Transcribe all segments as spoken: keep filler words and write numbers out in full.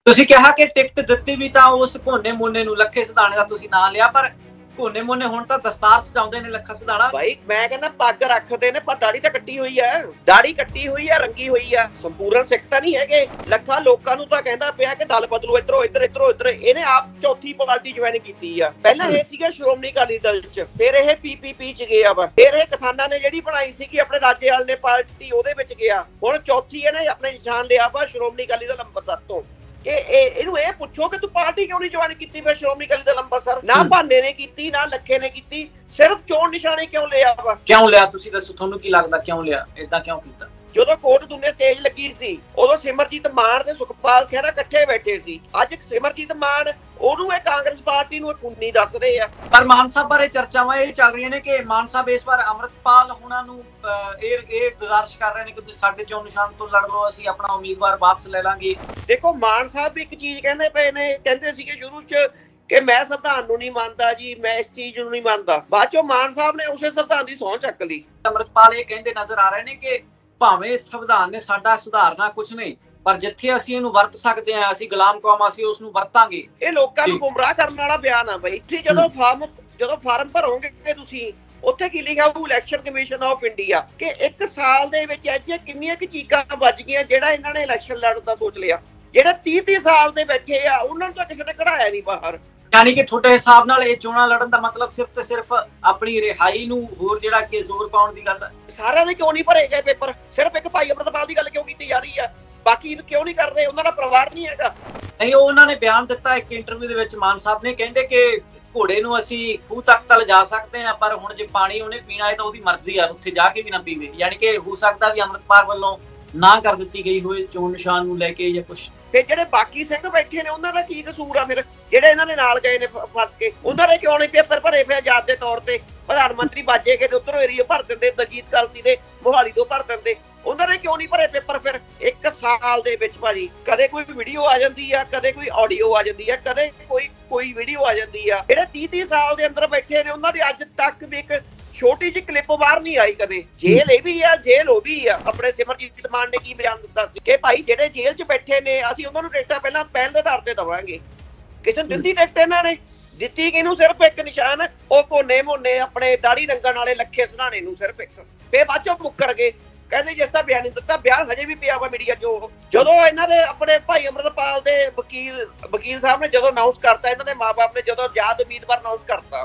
ਤੁਸੀਂ ਕਿਹਾ ਕਿ ਟਿਕਟ ਦਿੱਤੀ ਵੀ ਤਾਂ ਉਸ ਭੋਨੇ ਮੋਨੇ ਨੂੰ, ਲੱਖੇ ਸਿਧਾਣੇ ਦਾ ਤੁਸੀਂ ਨਾਂ ਲਿਆ, ਪਰ ਭੋਨੇ ਮੋਨੇ ਹੁਣ ਤਾਂ ਦਸਤਾਰ ਸਜਾਉਂਦੇ ਨੇ ਲੱਖਾ ਸਿਧਾਣਾ। ਭਾਈ ਮੈਂ ਕਹਿੰਦਾ ਪੱਗ ਰੱਖਦੇ ਨੇ ਪਰ ਦਾੜੀ ਤਾਂ ਕੱਟੀ ਹੋਈ ਆ, ਦਾੜੀ ਕੱਟੀ ਹੋਈ ਆ, ਰੰਗੀ ਹੋਈ ਆ, ਸੰਪੂਰਨ ਸਿੱਖ ਤਾਂ ਨਹੀਂ ਹੈਗੇ। ਲੱਖਾ ਲੋਕਾਂ ਨੂੰ ਤਾਂ ਕਹਿੰਦਾ ਪਿਆ ਕਿ ਦਲ ਬਦਲੋ, ਇਧਰੋਂ ਇੱਧਰ ਇਧਰੋਂ ਇੱਧਰ। ਇਹਨੇ ਆਪ ਚੌਥੀ ਪਾਰਟੀ ਜੁਆਇਨ ਕੀਤੀ ਆ। ਪਹਿਲਾਂ ਇਹ ਸੀਗਾ ਸ਼੍ਰੋਮਣੀ ਅਕਾਲੀ ਦਲ ਚ, ਫਿਰ ਇਹ ਪੀਪੀਪੀ ਚ ਗਿਆ ਵਾ, ਫਿਰ ਇਹ ਕਿਸਾਨਾਂ ਨੇ ਜਿਹੜੀ ਬਣਾਈ ਸੀਗੀ ਆਪਣੇ ਰਾਜੇਵਾਲ ਨੇ ਪਾਰਟੀ, ਉਹਦੇ ਵਿੱਚ ਗਿਆ। ਹੁਣ ਚੌਥੀ ਇਹਨੇ ਆਪਣੇ ਨਿਸ਼ਾਨ ਲਿਆ ਵਾ ਸ਼੍ਰੋਮਣੀ ਅਕਾਲੀ ਦਲ ਅੰਮ੍ਰਿਤਸਰ ਤੋਂ। ਕਿ ਇਹਨੂੰ ਇਹ ਪੁੱਛੋ ਕਿ ਤੂੰ ਪਾਰਟੀ ਕਿਉਂ ਨਹੀਂ ਜੁਆਇਨ ਕੀਤੀ ਫਿਰ ਸ਼੍ਰੋਮਣੀ ਅਕਾਲੀ ਦਲ ਅੰਮ੍ਰਿਤਸਰ? ਨਾ ਭਾਨੇ ਨੇ ਕੀਤੀ, ਨਾ ਲੱਖੇ ਨੇ ਕੀਤੀ, ਸਿਰਫ ਚੋਣ ਨਿਸ਼ਾਨੇ ਕਿਉਂ ਲਿਆ ਵਾ? ਕਿਉਂ ਲਿਆ ਤੁਸੀਂ ਦੱਸੋ, ਤੁਹਾਨੂੰ ਕੀ ਲੱਗਦਾ ਕਿਉਂ ਲਿਆ, ਏਦਾਂ ਕਿਉਂ ਕੀਤਾ? ਜਦੋਂ ਕੋਟ ਦੁੰਨੇ ਸਟੇਜ ਲੱਗੀ ਸੀ ਉਦੋਂ ਸਿਮਰਜੀਤ ਮਾਨ ਤੇ ਸੁਖਪਾਲ ਖਹਿਰਾ ਇਕੱਠੇ ਬੈਠੇ ਸੀ। ਅੱਜ ਸਿਮਰਜੀਤ ਮਾਨ ਉਹਨੂੰ ਇਹ ਕਾਂਗਰਸ ਪਾਰਟੀ ਨੂੰ ਖੂਨੀ ਦੱਸ ਰਹੇ ਆ। ਪਰ ਮਾਨ ਸਾਹਿਬ ਬਾਰੇ ਚਰਚਾਵਾਂ ਇਹ ਚੱਲ ਰਹੀਆਂ ਨੇ ਕਿ ਮਾਨ ਸਾਹਿਬ ਇਸ ਵਾਰ ਅੰਮ੍ਰਿਤਪਾਲ ਹੁਣਾਂ ਨੂੰ ਇਹ ਇਹ ਗੁਜ਼ਾਰਿਸ਼ ਕਰ ਰਹੇ ਨੇ ਕਿ ਤੁਸੀਂ ਸਾਡੇ ਚੋਣ ਨਿਸ਼ਾਨ ਤੋਂ ਲੜ ਲਓ, ਅਸੀਂ ਆਪਣਾ ਉਮੀਦਵਾਰ ਵਾਪਸ ਲੈ ਲਾਂਗੇ। ਦੇਖੋ ਮਾਨ ਸਾਹਿਬ ਵੀ ਇੱਕ ਚੀਜ਼ ਕਹਿੰਦੇ ਪਏ ਨੇ, ਕਹਿੰਦੇ ਸੀਗੇ ਸ਼ੁਰੂ ਚ ਕਿ ਮੈਂ ਸੰਵਿਧਾਨ ਨੂੰ ਨਹੀਂ ਮੰਨਦਾ ਜੀ, ਮੈਂ ਇਸ ਚੀਜ਼ ਨੂੰ ਨਹੀਂ ਮੰਨਦਾ। ਬਾਅਦ ਚੋਂ ਮਾਨ ਸਾਹਿਬ ਨੇ ਉਸੇ ਸੰਵਿਧਾਨ ਦੀ ਸਹੁੰ ਚੱਕ ਲਈ। ਅੰਮ੍ਰਿਤਪਾਲ ਇਹ ਕਹਿੰਦੇ ਨਜ਼ਰ ਆ ਰਹੇ ਨੇ ਕਿ ਭਾਵੇਂ ਸੰਵਿਧਾਨ ਨੇ ਸਾਡਾ ਸੁਧਾਰਨਾ ਕੁਝ ਨਹੀਂ, ਪਰ ਜਿੱਥੇ ਅਸੀਂ ਇਹਨੂੰ ਵਰਤ ਸਕਦੇ ਹਾਂ, ਅਸੀਂ ਗੁਲਾਮ ਕੌਮ, ਅਸੀਂ ਉਸ ਨੂੰ ਵਰਤਾਂਗੇ। ਇਹ ਲੋਕਾਂ ਨੂੰ ਗੁੰਮਰਾਹ ਕਰਨ ਵਾਲਾ ਬਿਆਨ ਆ ਬਈ। ਤੁਸੀਂ ਜਦੋਂ ਫਾਰਮ ਜਦੋਂ ਫਾਰਮ ਭਰੋਗੇ ਤੁਸੀਂ ਉੱਥੇ ਕੀ ਲਿਖਿਆ ਹੋਊ? Election commission of India. ਕਿ ਇੱਕ ਸਾਲ ਦੇ ਵਿੱਚ ਅੱਜ ਕਿੰਨੀਆਂ ਕਿ ਚੀਕਾਂ ਵੱਜ ਗਈਆਂ ਜਿਹੜਾ ਇਹਨਾਂ ਨੇ ਇਲੈਕਸ਼ਨ ਲੜਨ ਦਾ ਸੋਚ ਲਿਆ। ਜਿਹੜੇ ਤੀਹ ਤੀਹ ਸਾਲ ਦੇ ਬੈਠੇ ਆ ਉਹਨਾਂ ਨੂੰ ਤਾਂ ਕਿਸੇ ਨੇ ਕਢਾਇਆ ਨਹੀਂ ਬਾਹਰ। ਯਾਨੀ ਕਿ ਤੁਹਾਡੇ ਹਿਸਾਬ ਨਾਲ ਇਹ ਚੋਣਾਂ ਲੜਨ ਦਾ ਮਤਲਬ ਸਿਰਫ ਤੇ ਸਿਰਫ ਆਪਣੀ ਰਿਹਾਈ ਨੂੰ ਹੋਰ ਜਿਹੜਾ ਕਿ ਜ਼ੋਰ ਪਾਉਣ ਦੀ ਗੱਲ ਹੈ। ਸਾਰਿਆਂ ਦੇ ਕਿਉਂ ਨਹੀਂ ਭਰੇ ਗਏ ਪੇਪਰ? ਸਿਰਫ ਇੱਕ ਭਾਈ ਅੰਮ੍ਰਿਤਪਾਲ ਦੀ ਗੱਲ ਕਿਉਂ ਕੀਤੀ ਜਾ ਰਹੀ ਆ? ਬਾਕੀ ਕਿਉਂ ਨਹੀਂ ਕਰ ਰਹੇ? ਉਹਨਾਂ ਦਾ ਪਰਿਵਾਰ ਨਹੀਂ ਹੈਗਾ? ਨਹੀਂ, ਉਹ ਉਹਨਾਂ ਨੇ ਬਿਆਨ ਦਿੱਤਾ ਇੱਕ ਇੰਟਰਵਿਊ ਦੇ ਵਿੱਚ, ਮਾਨ ਸਾਹਿਬ ਨੇ, ਕਹਿੰਦੇ ਕਿ ਘੋੜੇ ਨੂੰ ਅਸੀਂ ਖੂਹ ਤੱਕ ਤਾਂ ਲਿਜਾ ਸਕਦੇ ਹਾਂ, ਪਰ ਹੁਣ ਜੇ ਪਾਣੀ ਉਹਨੇ ਪੀਣਾ ਹੈ ਤਾਂ ਉਹਦੀ ਮਰਜ਼ੀ ਆ, ਉੱਥੇ ਜਾ ਕੇ ਵੀ ਨਾ ਪੀਵੇ। ਯਾਨੀ ਕਿ ਹੋ ਸਕਦਾ ਵੀ ਅੰਮ੍ਰਿਤਪਾਲ ਵੱਲੋਂ ਨਾ ਕਰ ਦਿੱਤੀ ਗਈ ਹੋਏ ਚੋਣ ਨਿਸ਼ਾਨ ਨੂੰ ਲੈ ਕੇ ਜਾਂ ਕੁਛ। ਫਿਰ ਜਿਹੜੇ ਬਾਕੀ ਸਿੰਘ ਬੈਠੇ ਨੇ ਉਹਨਾਂ ਦਾ ਕੀ ਕਸੂਰ ਆ? ਫਿਰ ਜਿਹੜੇ ਇਹਨਾਂ ਦੇ ਨਾਲ ਗਏ ਨੇ ਫਸ ਕੇ, ਉਹਨਾਂ ਦੇ ਕਿਉਂ ਨਹੀਂ ਪੇਪਰ ਭਰੇ? ਫਿਰ ਆਜ਼ਾਦ ਦੇ ਤੌਰ ਤੇ ਪ੍ਰਧਾਨ ਮੰਤਰੀ ਬਾਜੇ ਕੇ ਉੱਧਰੋਂ ਏਰੀਆ ਭਰ ਦਿੰਦੇ, ਦਲਜੀਤ ਕਲਸੀ ਦੇ ਮੋਹਾਲੀ ਤੋਂ ਭਰ ਦਿੰਦੇ, ਉਹਨਾਂ ਨੇ ਕਿਉਂ ਨਹੀਂ ਭਰੇ ਪੇਪਰ? ਫਿਰ ਇੱਕ ਸਾਲ ਦੇ ਵਿੱਚ ਭਾਜੀ ਕਦੇ ਕੋਈ ਵੀਡੀਓ ਆ ਜਾਂਦੀ ਆ, ਕਦੇ ਕੋਈ ਆਡੀਓ ਆ ਜਾਂਦੀ ਆ, ਕਦੇ ਕੋਈ ਕੋਈ ਵੀਡੀਓ ਆ ਜਾਂਦੀ ਆ। ਜਿਹੜੇ ਤੀਹ ਤੀਹ ਸਾਲ ਦੇ ਅੰਦਰ ਬੈਠੇ ਨੇ ਉਹਨਾਂ ਦੀ ਅੱਜ ਤੱਕ ਵੀ ਇੱਕ ਛੋਟੀ ਜਿਹੀ ਕਲਿੱਪ ਬਾਹਰ ਨਹੀਂ ਆਈ ਕਦੇ। ਜੇਲ੍ਹ ਇਹ ਵੀ ਆ, ਜੇਲ੍ਹ ਉਹ ਵੀ ਆ। ਆਪਣੇ ਸਿਮਰਜੀਤ ਮਾਨ ਨੇ ਕੀ ਬਿਆਨ ਦਿੱਤਾ ਸੀ ਕਿ ਭਾਈ ਜਿਹੜੇ ਜੇਲ੍ਹ 'ਚ ਬੈਠੇ ਨੇ ਅਸੀਂ ਉਹਨਾਂ ਨੂੰ ਟਿਕਟਾਂ ਪਹਿਲਾਂ ਪਹਿਲ ਦੇ ਆਧਾਰ ਤੇ ਦੇਵਾਂਗੇ। ਕਿਸੇ ਨੂੰ ਦਿੱਤੀ ਟਿਕਟ ਇਹਨਾਂ ਨੇ? ਦਿੱਤੀ ਕਿਹਨੂੰ? ਸਿਰਫ ਇੱਕ ਨਿਸ਼ਾਨ, ਉਹ ਕੋਨੇ ਮੋਨੇ ਆਪਣੇ ਦਾੜੀ ਰੰਗਣ ਵਾਲੇ ਲੱਖੇ ਸਿਧਾਣੇ ਨੂੰ ਸਿਰਫ ਇੱਕ। ਫੇਰ ਬਾਅਦ ਚੋਂ ਮੁੱਕਰ ਗਏ, ਕਹਿੰਦੇ ਜਿਸ ਦਾ ਬਿਆਨ ਨਹੀਂ ਦਿੱਤਾ। ਬਿਆਨ ਹਜੇ ਵੀ ਪਿਆ ਵਾ ਮੀਡੀਆ 'ਚ। ਜਦੋਂ ਇਹਨਾਂ ਦੇ ਆਪਣੇ ਭਾਈ ਅੰਮ੍ਰਿਤਪਾਲ ਦੇ ਵਕੀਲ ਵਕੀਲ ਸਾਹਿਬ ਨੇ ਜਦੋਂ ਅਨਾਉਂਸ ਕਰਤਾ, ਇਹਨਾਂ ਦੇ ਮਾਪੇ ਨੇ ਜਦੋਂ ਆਜ਼ਾਦ ਉਮੀਦਵਾਰ ਅਨਾਉਂਸ ਕਰਤਾ,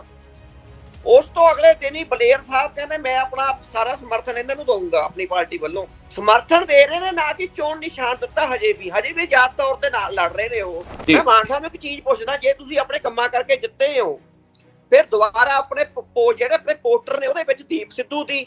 ਉਸ ਤੋਂ ਅਗਲੇ ਦਿਨ ਹੀ ਬਲੇਰ ਸਾਹਿਬ ਕਹਿੰਦੇ ਮੈਂ ਆਪਣਾ ਸਾਰਾ ਸਮਰਥਨ ਇਹਨਾਂ ਨੂੰ ਦਊਂਗਾ। ਆਪਣੀ ਪਾਰਟੀ ਵੱਲੋਂ ਸਮਰਥਨ ਦੇ ਰਹੇ ਨੇ, ਨਾ ਕਿ ਚੋਣ ਨਿਸ਼ਾਨ ਦਿੱਤਾ। ਹਜੇ ਵੀ ਹਜੇ ਵੀ ਆਜ਼ਾਦ ਤੌਰ ਤੇ ਨਾਲ ਲੜ ਰਹੇ ਨੇ ਉਹ। ਮੈਂ ਮਾਨ ਸਾਹਿਬ ਨੂੰ ਇੱਕ ਚੀਜ਼ ਪੁੱਛਦਾ, ਜੇ ਤੁਸੀਂ ਆਪਣੇ ਕੰਮਾਂ ਕਰਕੇ ਜਿੱਤੇ ਹੋ, ਫਿਰ ਦੁਬਾਰਾ ਆਪਣੇ ਜਿਹੜੇ ਆਪਣੇ ਪੋਸਟਰ ਨੇ ਉਹਦੇ ਵਿੱਚ ਦੀਪ ਸਿੱਧੂ ਦੀ,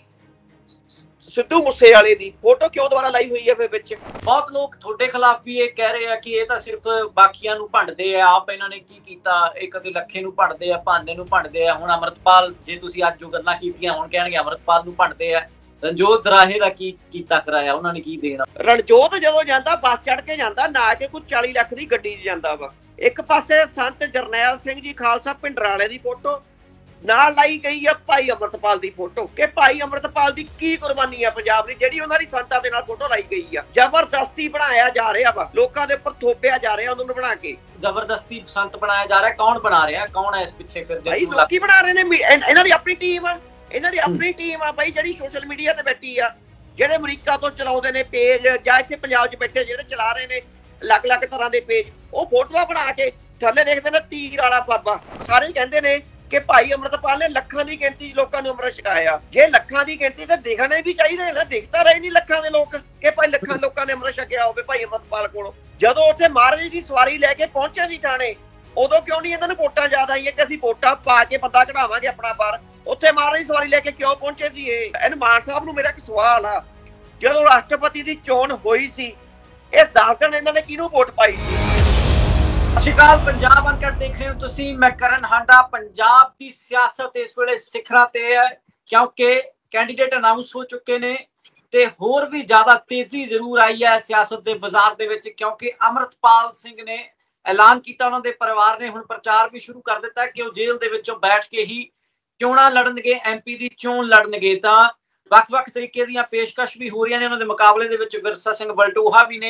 ਸਿੱਧੂ ਮੂਸੇ ਵਾਲੇ ਦੀ ਫੋਟੋ ਕਿਉਂ ਦੁਬਾਰਾ ਲਾਈ ਹੋਈ ਹੈ? ਫਿਰ ਵਿੱਚ ਬਹੁਤ ਲੋਕ ਤੁਹਾਡੇ ਖਿਲਾਫ ਵੀ ਇਹ ਕਹਿ ਰਹੇ ਆ ਕਿ ਇਹ ਤਾਂ ਸਿਰਫ ਬਾਕੀਆਂ ਨੂੰ ਭੰਡਦੇ ਆ, ਆਪ ਇਹਨਾਂ ਨੇ ਕੀ ਕੀਤਾ? ਇਹ ਕਦੇ ਲੱਖੇ ਨੂੰ ਭੰਡਦੇ ਆ, ਭਾਨੇ ਨੂੰ ਭੰਡਦੇ ਆ, ਹੁਣ ਅੰਮ੍ਰਿਤਪਾਲ, ਜੇ ਤੁਸੀਂ ਅੱਜ ਜੋ ਗੱਲਾਂ ਕੀਤੀਆਂ ਹੁਣ ਕਹਿਣਗੇ ਅੰਮ੍ਰਿਤਪਾਲ ਨੂੰ ਭੰਡਦੇ ਆ। ਰਣਜੋਤ ਦਰਾਹੇ ਦਾ ਕੀ ਕੀਤਾ ਕਰਾਇਆ, ਉਹਨਾਂ ਨੇ ਕੀ ਦੇਣਾ? ਰਣਜੋਤ ਜਦੋਂ ਜਾਂਦਾ ਬੱਸ ਚੜ ਕੇ ਜਾਂਦਾ, ਨਾ ਕਿ ਕੋਈ ਚਾਲੀ ਲੱਖ ਦੀ ਗੱਡੀ 'ਚ ਜਾਂਦਾ ਵਾ। ਇੱਕ ਪਾਸੇ ਸੰਤ ਜਰਨੈਲ ਸਿੰਘ ਜੀ ਖਾਲਸਾ ਭਿੰਡਰਾਲੇ ਦੀ ਫੋਟੋ ਨਾਲ ਲਾਈ ਗਈ ਆ ਭਾਈ ਅੰਮ੍ਰਿਤਪਾਲ ਦੀ ਫੋਟੋ। ਕਿ ਭਾਈ ਅੰਮ੍ਰਿਤਪਾਲ ਦੀ ਕੀ ਕੁਰਬਾਨੀ ਆ ਪੰਜਾਬ ਦੀ, ਜਿਹੜੀ ਉਹਨਾਂ ਦੀ ਸੰਤਾਂ ਦੇ ਨਾਲ ਫੋਟੋ ਲਾਈ ਗਈ ਆ। ਜ਼ਬਰਦਸਤੀ ਬਣਾਇਆ ਜਾ ਰਿਹਾ ਵਾ, ਲੋਕਾਂ ਦੇ ਉੱਪਰ ਥੋਪਿਆ ਜਾ ਰਿਹਾ ਉਹਨਾਂ ਨੂੰ ਬਣਾ ਕੇ। ਜ਼ਬਰਦਸਤੀ ਸੰਤ ਬਣਾਇਆ ਜਾ ਰਿਹਾ, ਕੌਣ ਬਣਾ ਰਿਹਾ? ਕੌਣ ਹੈ ਇਸ ਪਿੱਛੇ? ਫਿਰ ਭਾਈ ਲੋਕੀ ਬਣਾ ਰਹੇ ਨੇ, ਇਹਨਾਂ ਦੀ ਆਪਣੀ ਟੀਮ ਆ, ਇਹਨਾਂ ਦੀ ਆਪਣੀ ਟੀਮ ਆ ਭਾਈ, ਜਿਹੜੀ ਸੋਸ਼ਲ ਮੀਡੀਆ ਤੇ ਬੈਠੀ ਆ, ਜਿਹੜੇ ਅਮਰੀਕਾ ਤੋਂ ਚਲਾਉਂਦੇ ਨੇ ਪੇਜ, ਜਾਂ ਇੱਥੇ ਪੰਜਾਬ 'ਚ ਬੈਠੇ ਜਿਹੜੇ ਚਲਾ ਰਹੇ ਨੇ ਅਲੱਗ ਅਲੱਗ ਤਰ੍ਹਾਂ ਦੇ ਪੇਜ। ਉਹ ਫੋਟੋਆਂ ਬਣਾ ਕੇ ਥੱਲੇ ਦੇਖਦੇ ਨੇ ਤੀਰ ਵਾਲਾ ਬਾਬਾ। ਸਾਰੇ ਕਹਿੰਦੇ ਨੇ ਕਿ ਭਾਈ ਅੰਮ੍ਰਿਤਪਾਲ ਨੇ ਲੱਖਾਂ ਦੀ ਗਿਣਤੀ ਲੋਕਾਂ ਨੂੰ ਅੰਮ੍ਰਿਤ ਛਕਾਇਆ। ਜੇ ਲੱਖਾਂ ਦੀ ਗਿਣਤੀ ਤਾਂ ਦਿਖਣੇ ਵੀ ਚਾਹੀਦੇ ਨੇ, ਦਿਖਤਾ ਰਹੇ ਨਹੀਂ ਲੱਖਾਂ ਦੇ ਲੋਕ ਕਿ ਭਾਈ ਲੱਖਾਂ ਲੋਕਾਂ ਨੇ ਅੰਮ੍ਰਿਤ ਛਕਿਆ ਹੋਵੇ ਭਾਈ ਅੰਮ੍ਰਿਤਪਾਲ ਕੋਲੋਂ। ਜਦੋਂ ਉੱਥੇ ਮਹਾਰਾਜ ਦੀ ਸਵਾਰੀ ਲੈ ਕੇ ਪਹੁੰਚੇ ਸੀ ਥਾਣੇ, ਉਦੋਂ ਕਿਉਂ ਨਹੀਂ ਇਹਨਾਂ ਨੂੰ ਵੋਟਾਂ ਯਾਦ ਆਈਆਂ ਕਿ ਅਸੀਂ ਵੋਟਾਂ ਪਾ ਕੇ ਬੰਦਾ ਕਢਾਵਾਂਗੇ ਆਪਣਾ ਬਾਹਰ? ਉੱਥੇ ਮਹਾਰਾਜ ਦੀ ਸਵਾਰੀ ਲੈ ਕੇ ਕਿਉਂ ਪਹੁੰਚੇ ਸੀ? ਇਹ ਇਹਨ ਮਾਨ ਸਾਹਿਬ ਨੂੰ ਮੇਰਾ ਇੱਕ ਸਵਾਲ ਆ, ਜਦੋਂ ਰਾਸ਼ਟਰਪਤੀ ਦੀ ਚੋਣ ਹੋਈ ਸੀ, ਇਹ ਦੱਸ ਦੇਣ ਇਹਨਾਂ ਨੇ ਕਿਹਨੂੰ ਵੋਟ ਪਾਈ ਸੀ? ਸਤਿ ਸ਼੍ਰੀ ਅਕਾਲ, ਪੰਜਾਬ ਅਨਕਟ ਦੇਖ ਰਹੇ ਹੋ ਤੁਸੀਂ। ਮੈਂ ਕਰਨ ਹਾਂਡਾ। ਪੰਜਾਬ ਦੀ ਸਿਆਸਤ ਇਸ ਵੇਲੇ ਸਿਖਰਾਂ ਤੇ ਹੈ, ਕਿਉਂਕਿ ਕੈਂਡੀਡੇਟ ਅਨਾਉਂਸ ਹੋ ਚੁੱਕੇ ਨੇ ਤੇ ਹੋਰ ਵੀ ਜ਼ਿਆਦਾ ਤੇਜ਼ੀ ਜ਼ਰੂਰ ਆਈ ਹੈ ਸਿਆਸਤ ਦੇ ਬਾਜ਼ਾਰ ਦੇ ਵਿੱਚ, ਕਿਉਂਕਿ ਅੰਮ੍ਰਿਤਪਾਲ ਸਿੰਘ ਨੇ ਐਲਾਨ ਕੀਤਾ, ਉਹਨਾਂ ਦੇ ਪਰਿਵਾਰ ਨੇ ਹੁਣ ਪ੍ਰਚਾਰ ਵੀ ਸ਼ੁਰੂ ਕਰ ਦਿੱਤਾ ਕਿ ਉਹ ਜੇਲ੍ਹ ਦੇ ਵਿੱਚੋਂ ਬੈਠ ਕੇ ਹੀ ਚੋਣਾਂ ਲੜਨਗੇ, ਐਮਪੀ ਦੀ ਚੋਣ ਲੜਨਗੇ। ਤਾਂ ਵੱਖ-ਵੱਖ ਤਰੀਕੇ ਦੀਆਂ ਪੇਸ਼ਕਸ਼ ਵੀ ਹੋ ਰਹੀਆਂ ਨੇ ਉਹਨਾਂ ਦੇ ਮੁਕਾਬਲੇ ਦੇ ਵਿੱਚ। ਵਿਰਸਾ ਸਿੰਘ ਵਲਟੋਹਾ ਵੀ ਨੇ,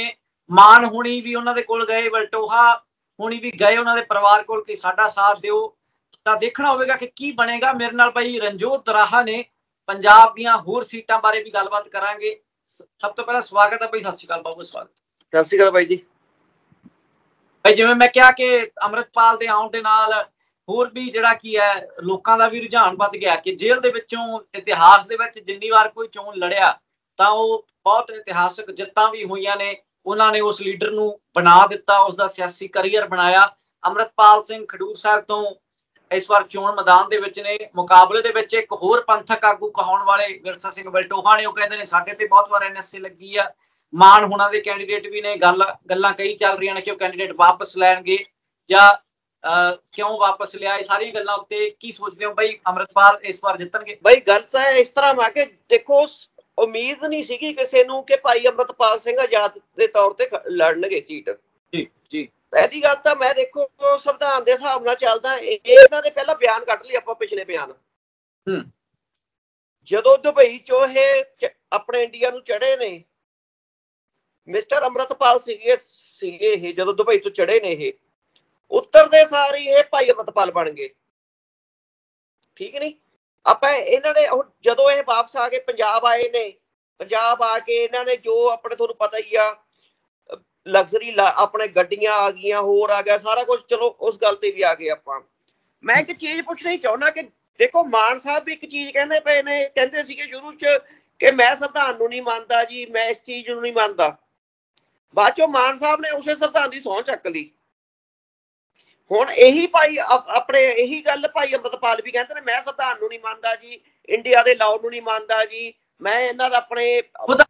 ਮਾਨ ਹੁਣੀ ਵੀ ਉਹਨਾਂ ਦੇ ਕੋਲ ਗਏ, ਵਲਟੋਹਾ ਹੁਣੀ ਵੀ ਗਏ ਉਹਨਾਂ ਦੇ ਪਰਿਵਾਰ ਕੋਲ ਕਿ ਸਾਡਾ ਸਾਥ ਦਿਓ। ਤਾਂ ਦੇਖਣਾ ਹੋਵੇਗਾ ਕਿ ਕੀ ਬਣੇਗਾ। ਮੇਰੇ ਨਾਲ ਭਾਈ ਰਣਜੋਤ ਦਰਾਹਾ ਨੇ, ਪੰਜਾਬ ਦੀਆਂ ਹੋਰ ਸੀਟਾਂ ਬਾਰੇ ਵੀ ਗੱਲਬਾਤ ਕਰਾਂਗੇ। ਸਭ ਤੋਂ ਪਹਿਲਾਂ ਸਵਾਗਤ ਹੈ ਭਾਈ। ਸਤਿ ਸ਼੍ਰੀ ਅਕਾਲ ਬਾਬੂ। ਸਵਾਗਤ। ਸਤਿ ਸ਼੍ਰੀ ਅਕਾਲ ਬਾਈ ਜੀ। ਭਾਈ ਜਿਵੇਂ ਮੈਂ ਕਿਹਾ ਕਿ ਅੰਮ੍ਰਿਤਪਾਲ ਦੇ ਆਉਣ ਦੇ ਨਾਲ ਹੋਰ ਵੀ ਜਿਹੜਾ ਕੀ ਹੈ ਲੋਕਾਂ ਦਾ ਵੀ ਰੁਝਾਨ ਵੱਧ ਗਿਆ ਕਿ ਜੇਲ੍ਹ ਦੇ ਵਿੱਚੋਂ ਇਤਿਹਾਸ ਦੇ ਵਿੱਚ ਜਿੰਨੀ ਵਾਰ ਕੋਈ ਚੋਣ ਲੜਿਆ ਤਾਂ ਉਹ ਬਹੁਤ ਇਤਿਹਾਸਕ ਜਿੱਤਾਂ ਵੀ ਹੋਈਆਂ ਨੇ। ਉਹਨਾਂ ਨੇ ਉਸ ਲੀਡਰ ਨੂੰ ਬਣਾ ਦਿੱਤਾ, ਉਸਦਾ ਸਿਆਸੀ ਕਰੀਅਰ ਬਣਾਇਆ। ਅੰਮ੍ਰਿਤਪਾਲ ਸਿੰਘ ਖਡੂਰ ਸਾਹਿਬ ਤੋਂ ਇਸ ਵਾਰ ਚੋਣ ਮੈਦਾਨ ਦੇ ਵਿੱਚ ਨੇ। ਮੁਕਾਬਲੇ ਦੇ ਵਿੱਚ ਇੱਕ ਹੋਰ ਪੰਥਕ ਆਗੂ ਕਹਾਉਣ ਵਾਲੇ ਵਿਰਸਾ ਸਿੰਘ ਵਲਟੋਹਾ ਨੇ। ਉਹ ਕਹਿੰਦੇ ਨੇ ਸਾਡੇ ਤੇ ਬਹੁਤ ਵਾਰ ਐਨ ਐਸ ਏ ਲੱਗੀ ਆ। ਮਾਨ ਹੁਣਾਂ ਦੇ ਕੈਂਡੀਡੇਟ ਵੀ ਨੇ। ਗੱਲ ਗੱਲਾਂ ਕਈ ਚੱਲ ਰਹੀਆਂ ਨੇ ਕਿ ਉਹ ਕੈਂਡੀਡੇਟ ਵਾਪਸ ਲੈਣਗੇ ਜਾਂ ਅਹ ਕਿਉਂ ਵਾਪਸ ਲਿਆ। ਇਹ ਸਾਰੀਆਂ ਗੱਲਾਂ ਉੱਤੇ ਕੀ ਸੋਚਦੇ ਹੋ ਬਈ? ਅੰਮ੍ਰਿਤਪਾਲ ਇਸ ਵਾਰ ਜਿੱਤਣਗੇ? ਬਈ ਗੱਲ ਤਾਂ ਇਸ ਤਰ੍ਹਾਂ ਵਾ ਕਿ ਦੇਖੋ, ਉਮੀਦ ਨਹੀਂ ਸੀਗੀ ਕਿਸੇ ਨੂੰ ਕਿ ਭਾਈ ਅੰਮ੍ਰਿਤਪਾਲ ਸਿੰਘ ਆਜ਼ਾਦ ਦੇ ਤੌਰ ਤੇ ਲੜਨਗੇ ਸੀਟ। ਜੀ ਜੀ। ਪਹਿਲੀ ਗੱਲ ਤਾਂ ਮੈਂ ਦੇਖੋ ਸੰਵਿਧਾਨ ਦੇ ਹਿਸਾਬ ਨਾਲ ਚੱਲਦਾ। ਇਹਨਾਂ ਦੇ ਪਹਿਲਾਂ ਬਿਆਨ ਕੱਢ ਲਈ ਆਪਾਂ, ਪਿਛਲੇ ਬਿਆਨ। ਹੂੰ। ਜਦੋਂ ਦੁਬਈ ਚੋਂ ਇਹ ਆਪਣੇ ਇੰਡੀਆ ਨੂੰ ਚੜੇ ਨੇ, ਮਿਸਟਰ ਅੰਮ੍ਰਿਤਪਾਲ ਸੀਗੇ ਸੀਗੇ ਇਹ ਜਦੋਂ ਦੁਬਈ ਤੋਂ ਚੜੇ ਨੇ, ਇਹ ਉੱਤਰਦੇ ਸਾਰ ਹੀ ਇਹ ਭਾਈ ਅੰਮ੍ਰਿਤਪਾਲ ਬਣ ਗਏ। ਠੀਕ ਨਹੀਂ? ਆਪਾਂ ਇਹਨਾਂ ਨੇ ਹੁਣ ਜਦੋਂ ਇਹ ਵਾਪਸ ਆ ਕੇ ਪੰਜਾਬ ਆਏ ਨੇ, ਪੰਜਾਬ ਆ ਕੇ ਇਹਨਾਂ ਨੇ ਜੋ ਆਪਣੇ ਤੁਹਾਨੂੰ ਪਤਾ ਹੀ ਆ ਲਗਜ਼ਰੀ ਆਪਣੇ ਗੱਡੀਆਂ ਆ ਗਈਆਂ, ਹੋਰ ਆ ਗਿਆ ਸਾਰਾ ਕੁਝ। ਚਲੋ ਉਸ ਗੱਲ ਤੇ ਵੀ ਆ ਗਏ ਆਪਾਂ। ਮੈਂ ਇੱਕ ਚੀਜ਼ ਪੁੱਛਣੀ ਚਾਹੁੰਦਾ ਕਿ ਦੇਖੋ ਮਾਨ ਸਾਹਿਬ ਵੀ ਇੱਕ ਚੀਜ਼ ਕਹਿੰਦੇ ਪਏ ਨੇ, ਕਹਿੰਦੇ ਸੀਗੇ ਸ਼ੁਰੂ ਚ ਕਿ ਮੈਂ ਸੰਵਿਧਾਨ ਨੂੰ ਨਹੀਂ ਮੰਨਦਾ ਜੀ, ਮੈਂ ਇਸ ਚੀਜ਼ ਨੂੰ ਨਹੀਂ ਮੰਨਦਾ। ਬਾਅਦ ਚੋਂ ਮਾਨ ਸਾਹਿਬ ਨੇ ਉਸੇ ਸੰਵਿਧਾਨ ਦੀ ਸਹੁੰ ਚੱਕ ਲਈ। ਹੁਣ ਇਹੀ ਭਾਈ ਆਪਣੇ ਇਹੀ ਗੱਲ ਭਾਈ ਅੰਮ੍ਰਿਤਪਾਲ ਵੀ ਕਹਿੰਦੇ ਨੇ, ਮੈਂ ਸੰਵਿਧਾਨ ਨੂੰ ਨਹੀਂ ਮੰਨਦਾ ਜੀ, ਇੰਡੀਆ ਦੇ ਲਾਅ ਨੂੰ ਨਹੀਂ ਮੰਨਦਾ ਜੀ, ਮੈਂ ਇਹਨਾਂ ਦਾ ਆਪਣੇ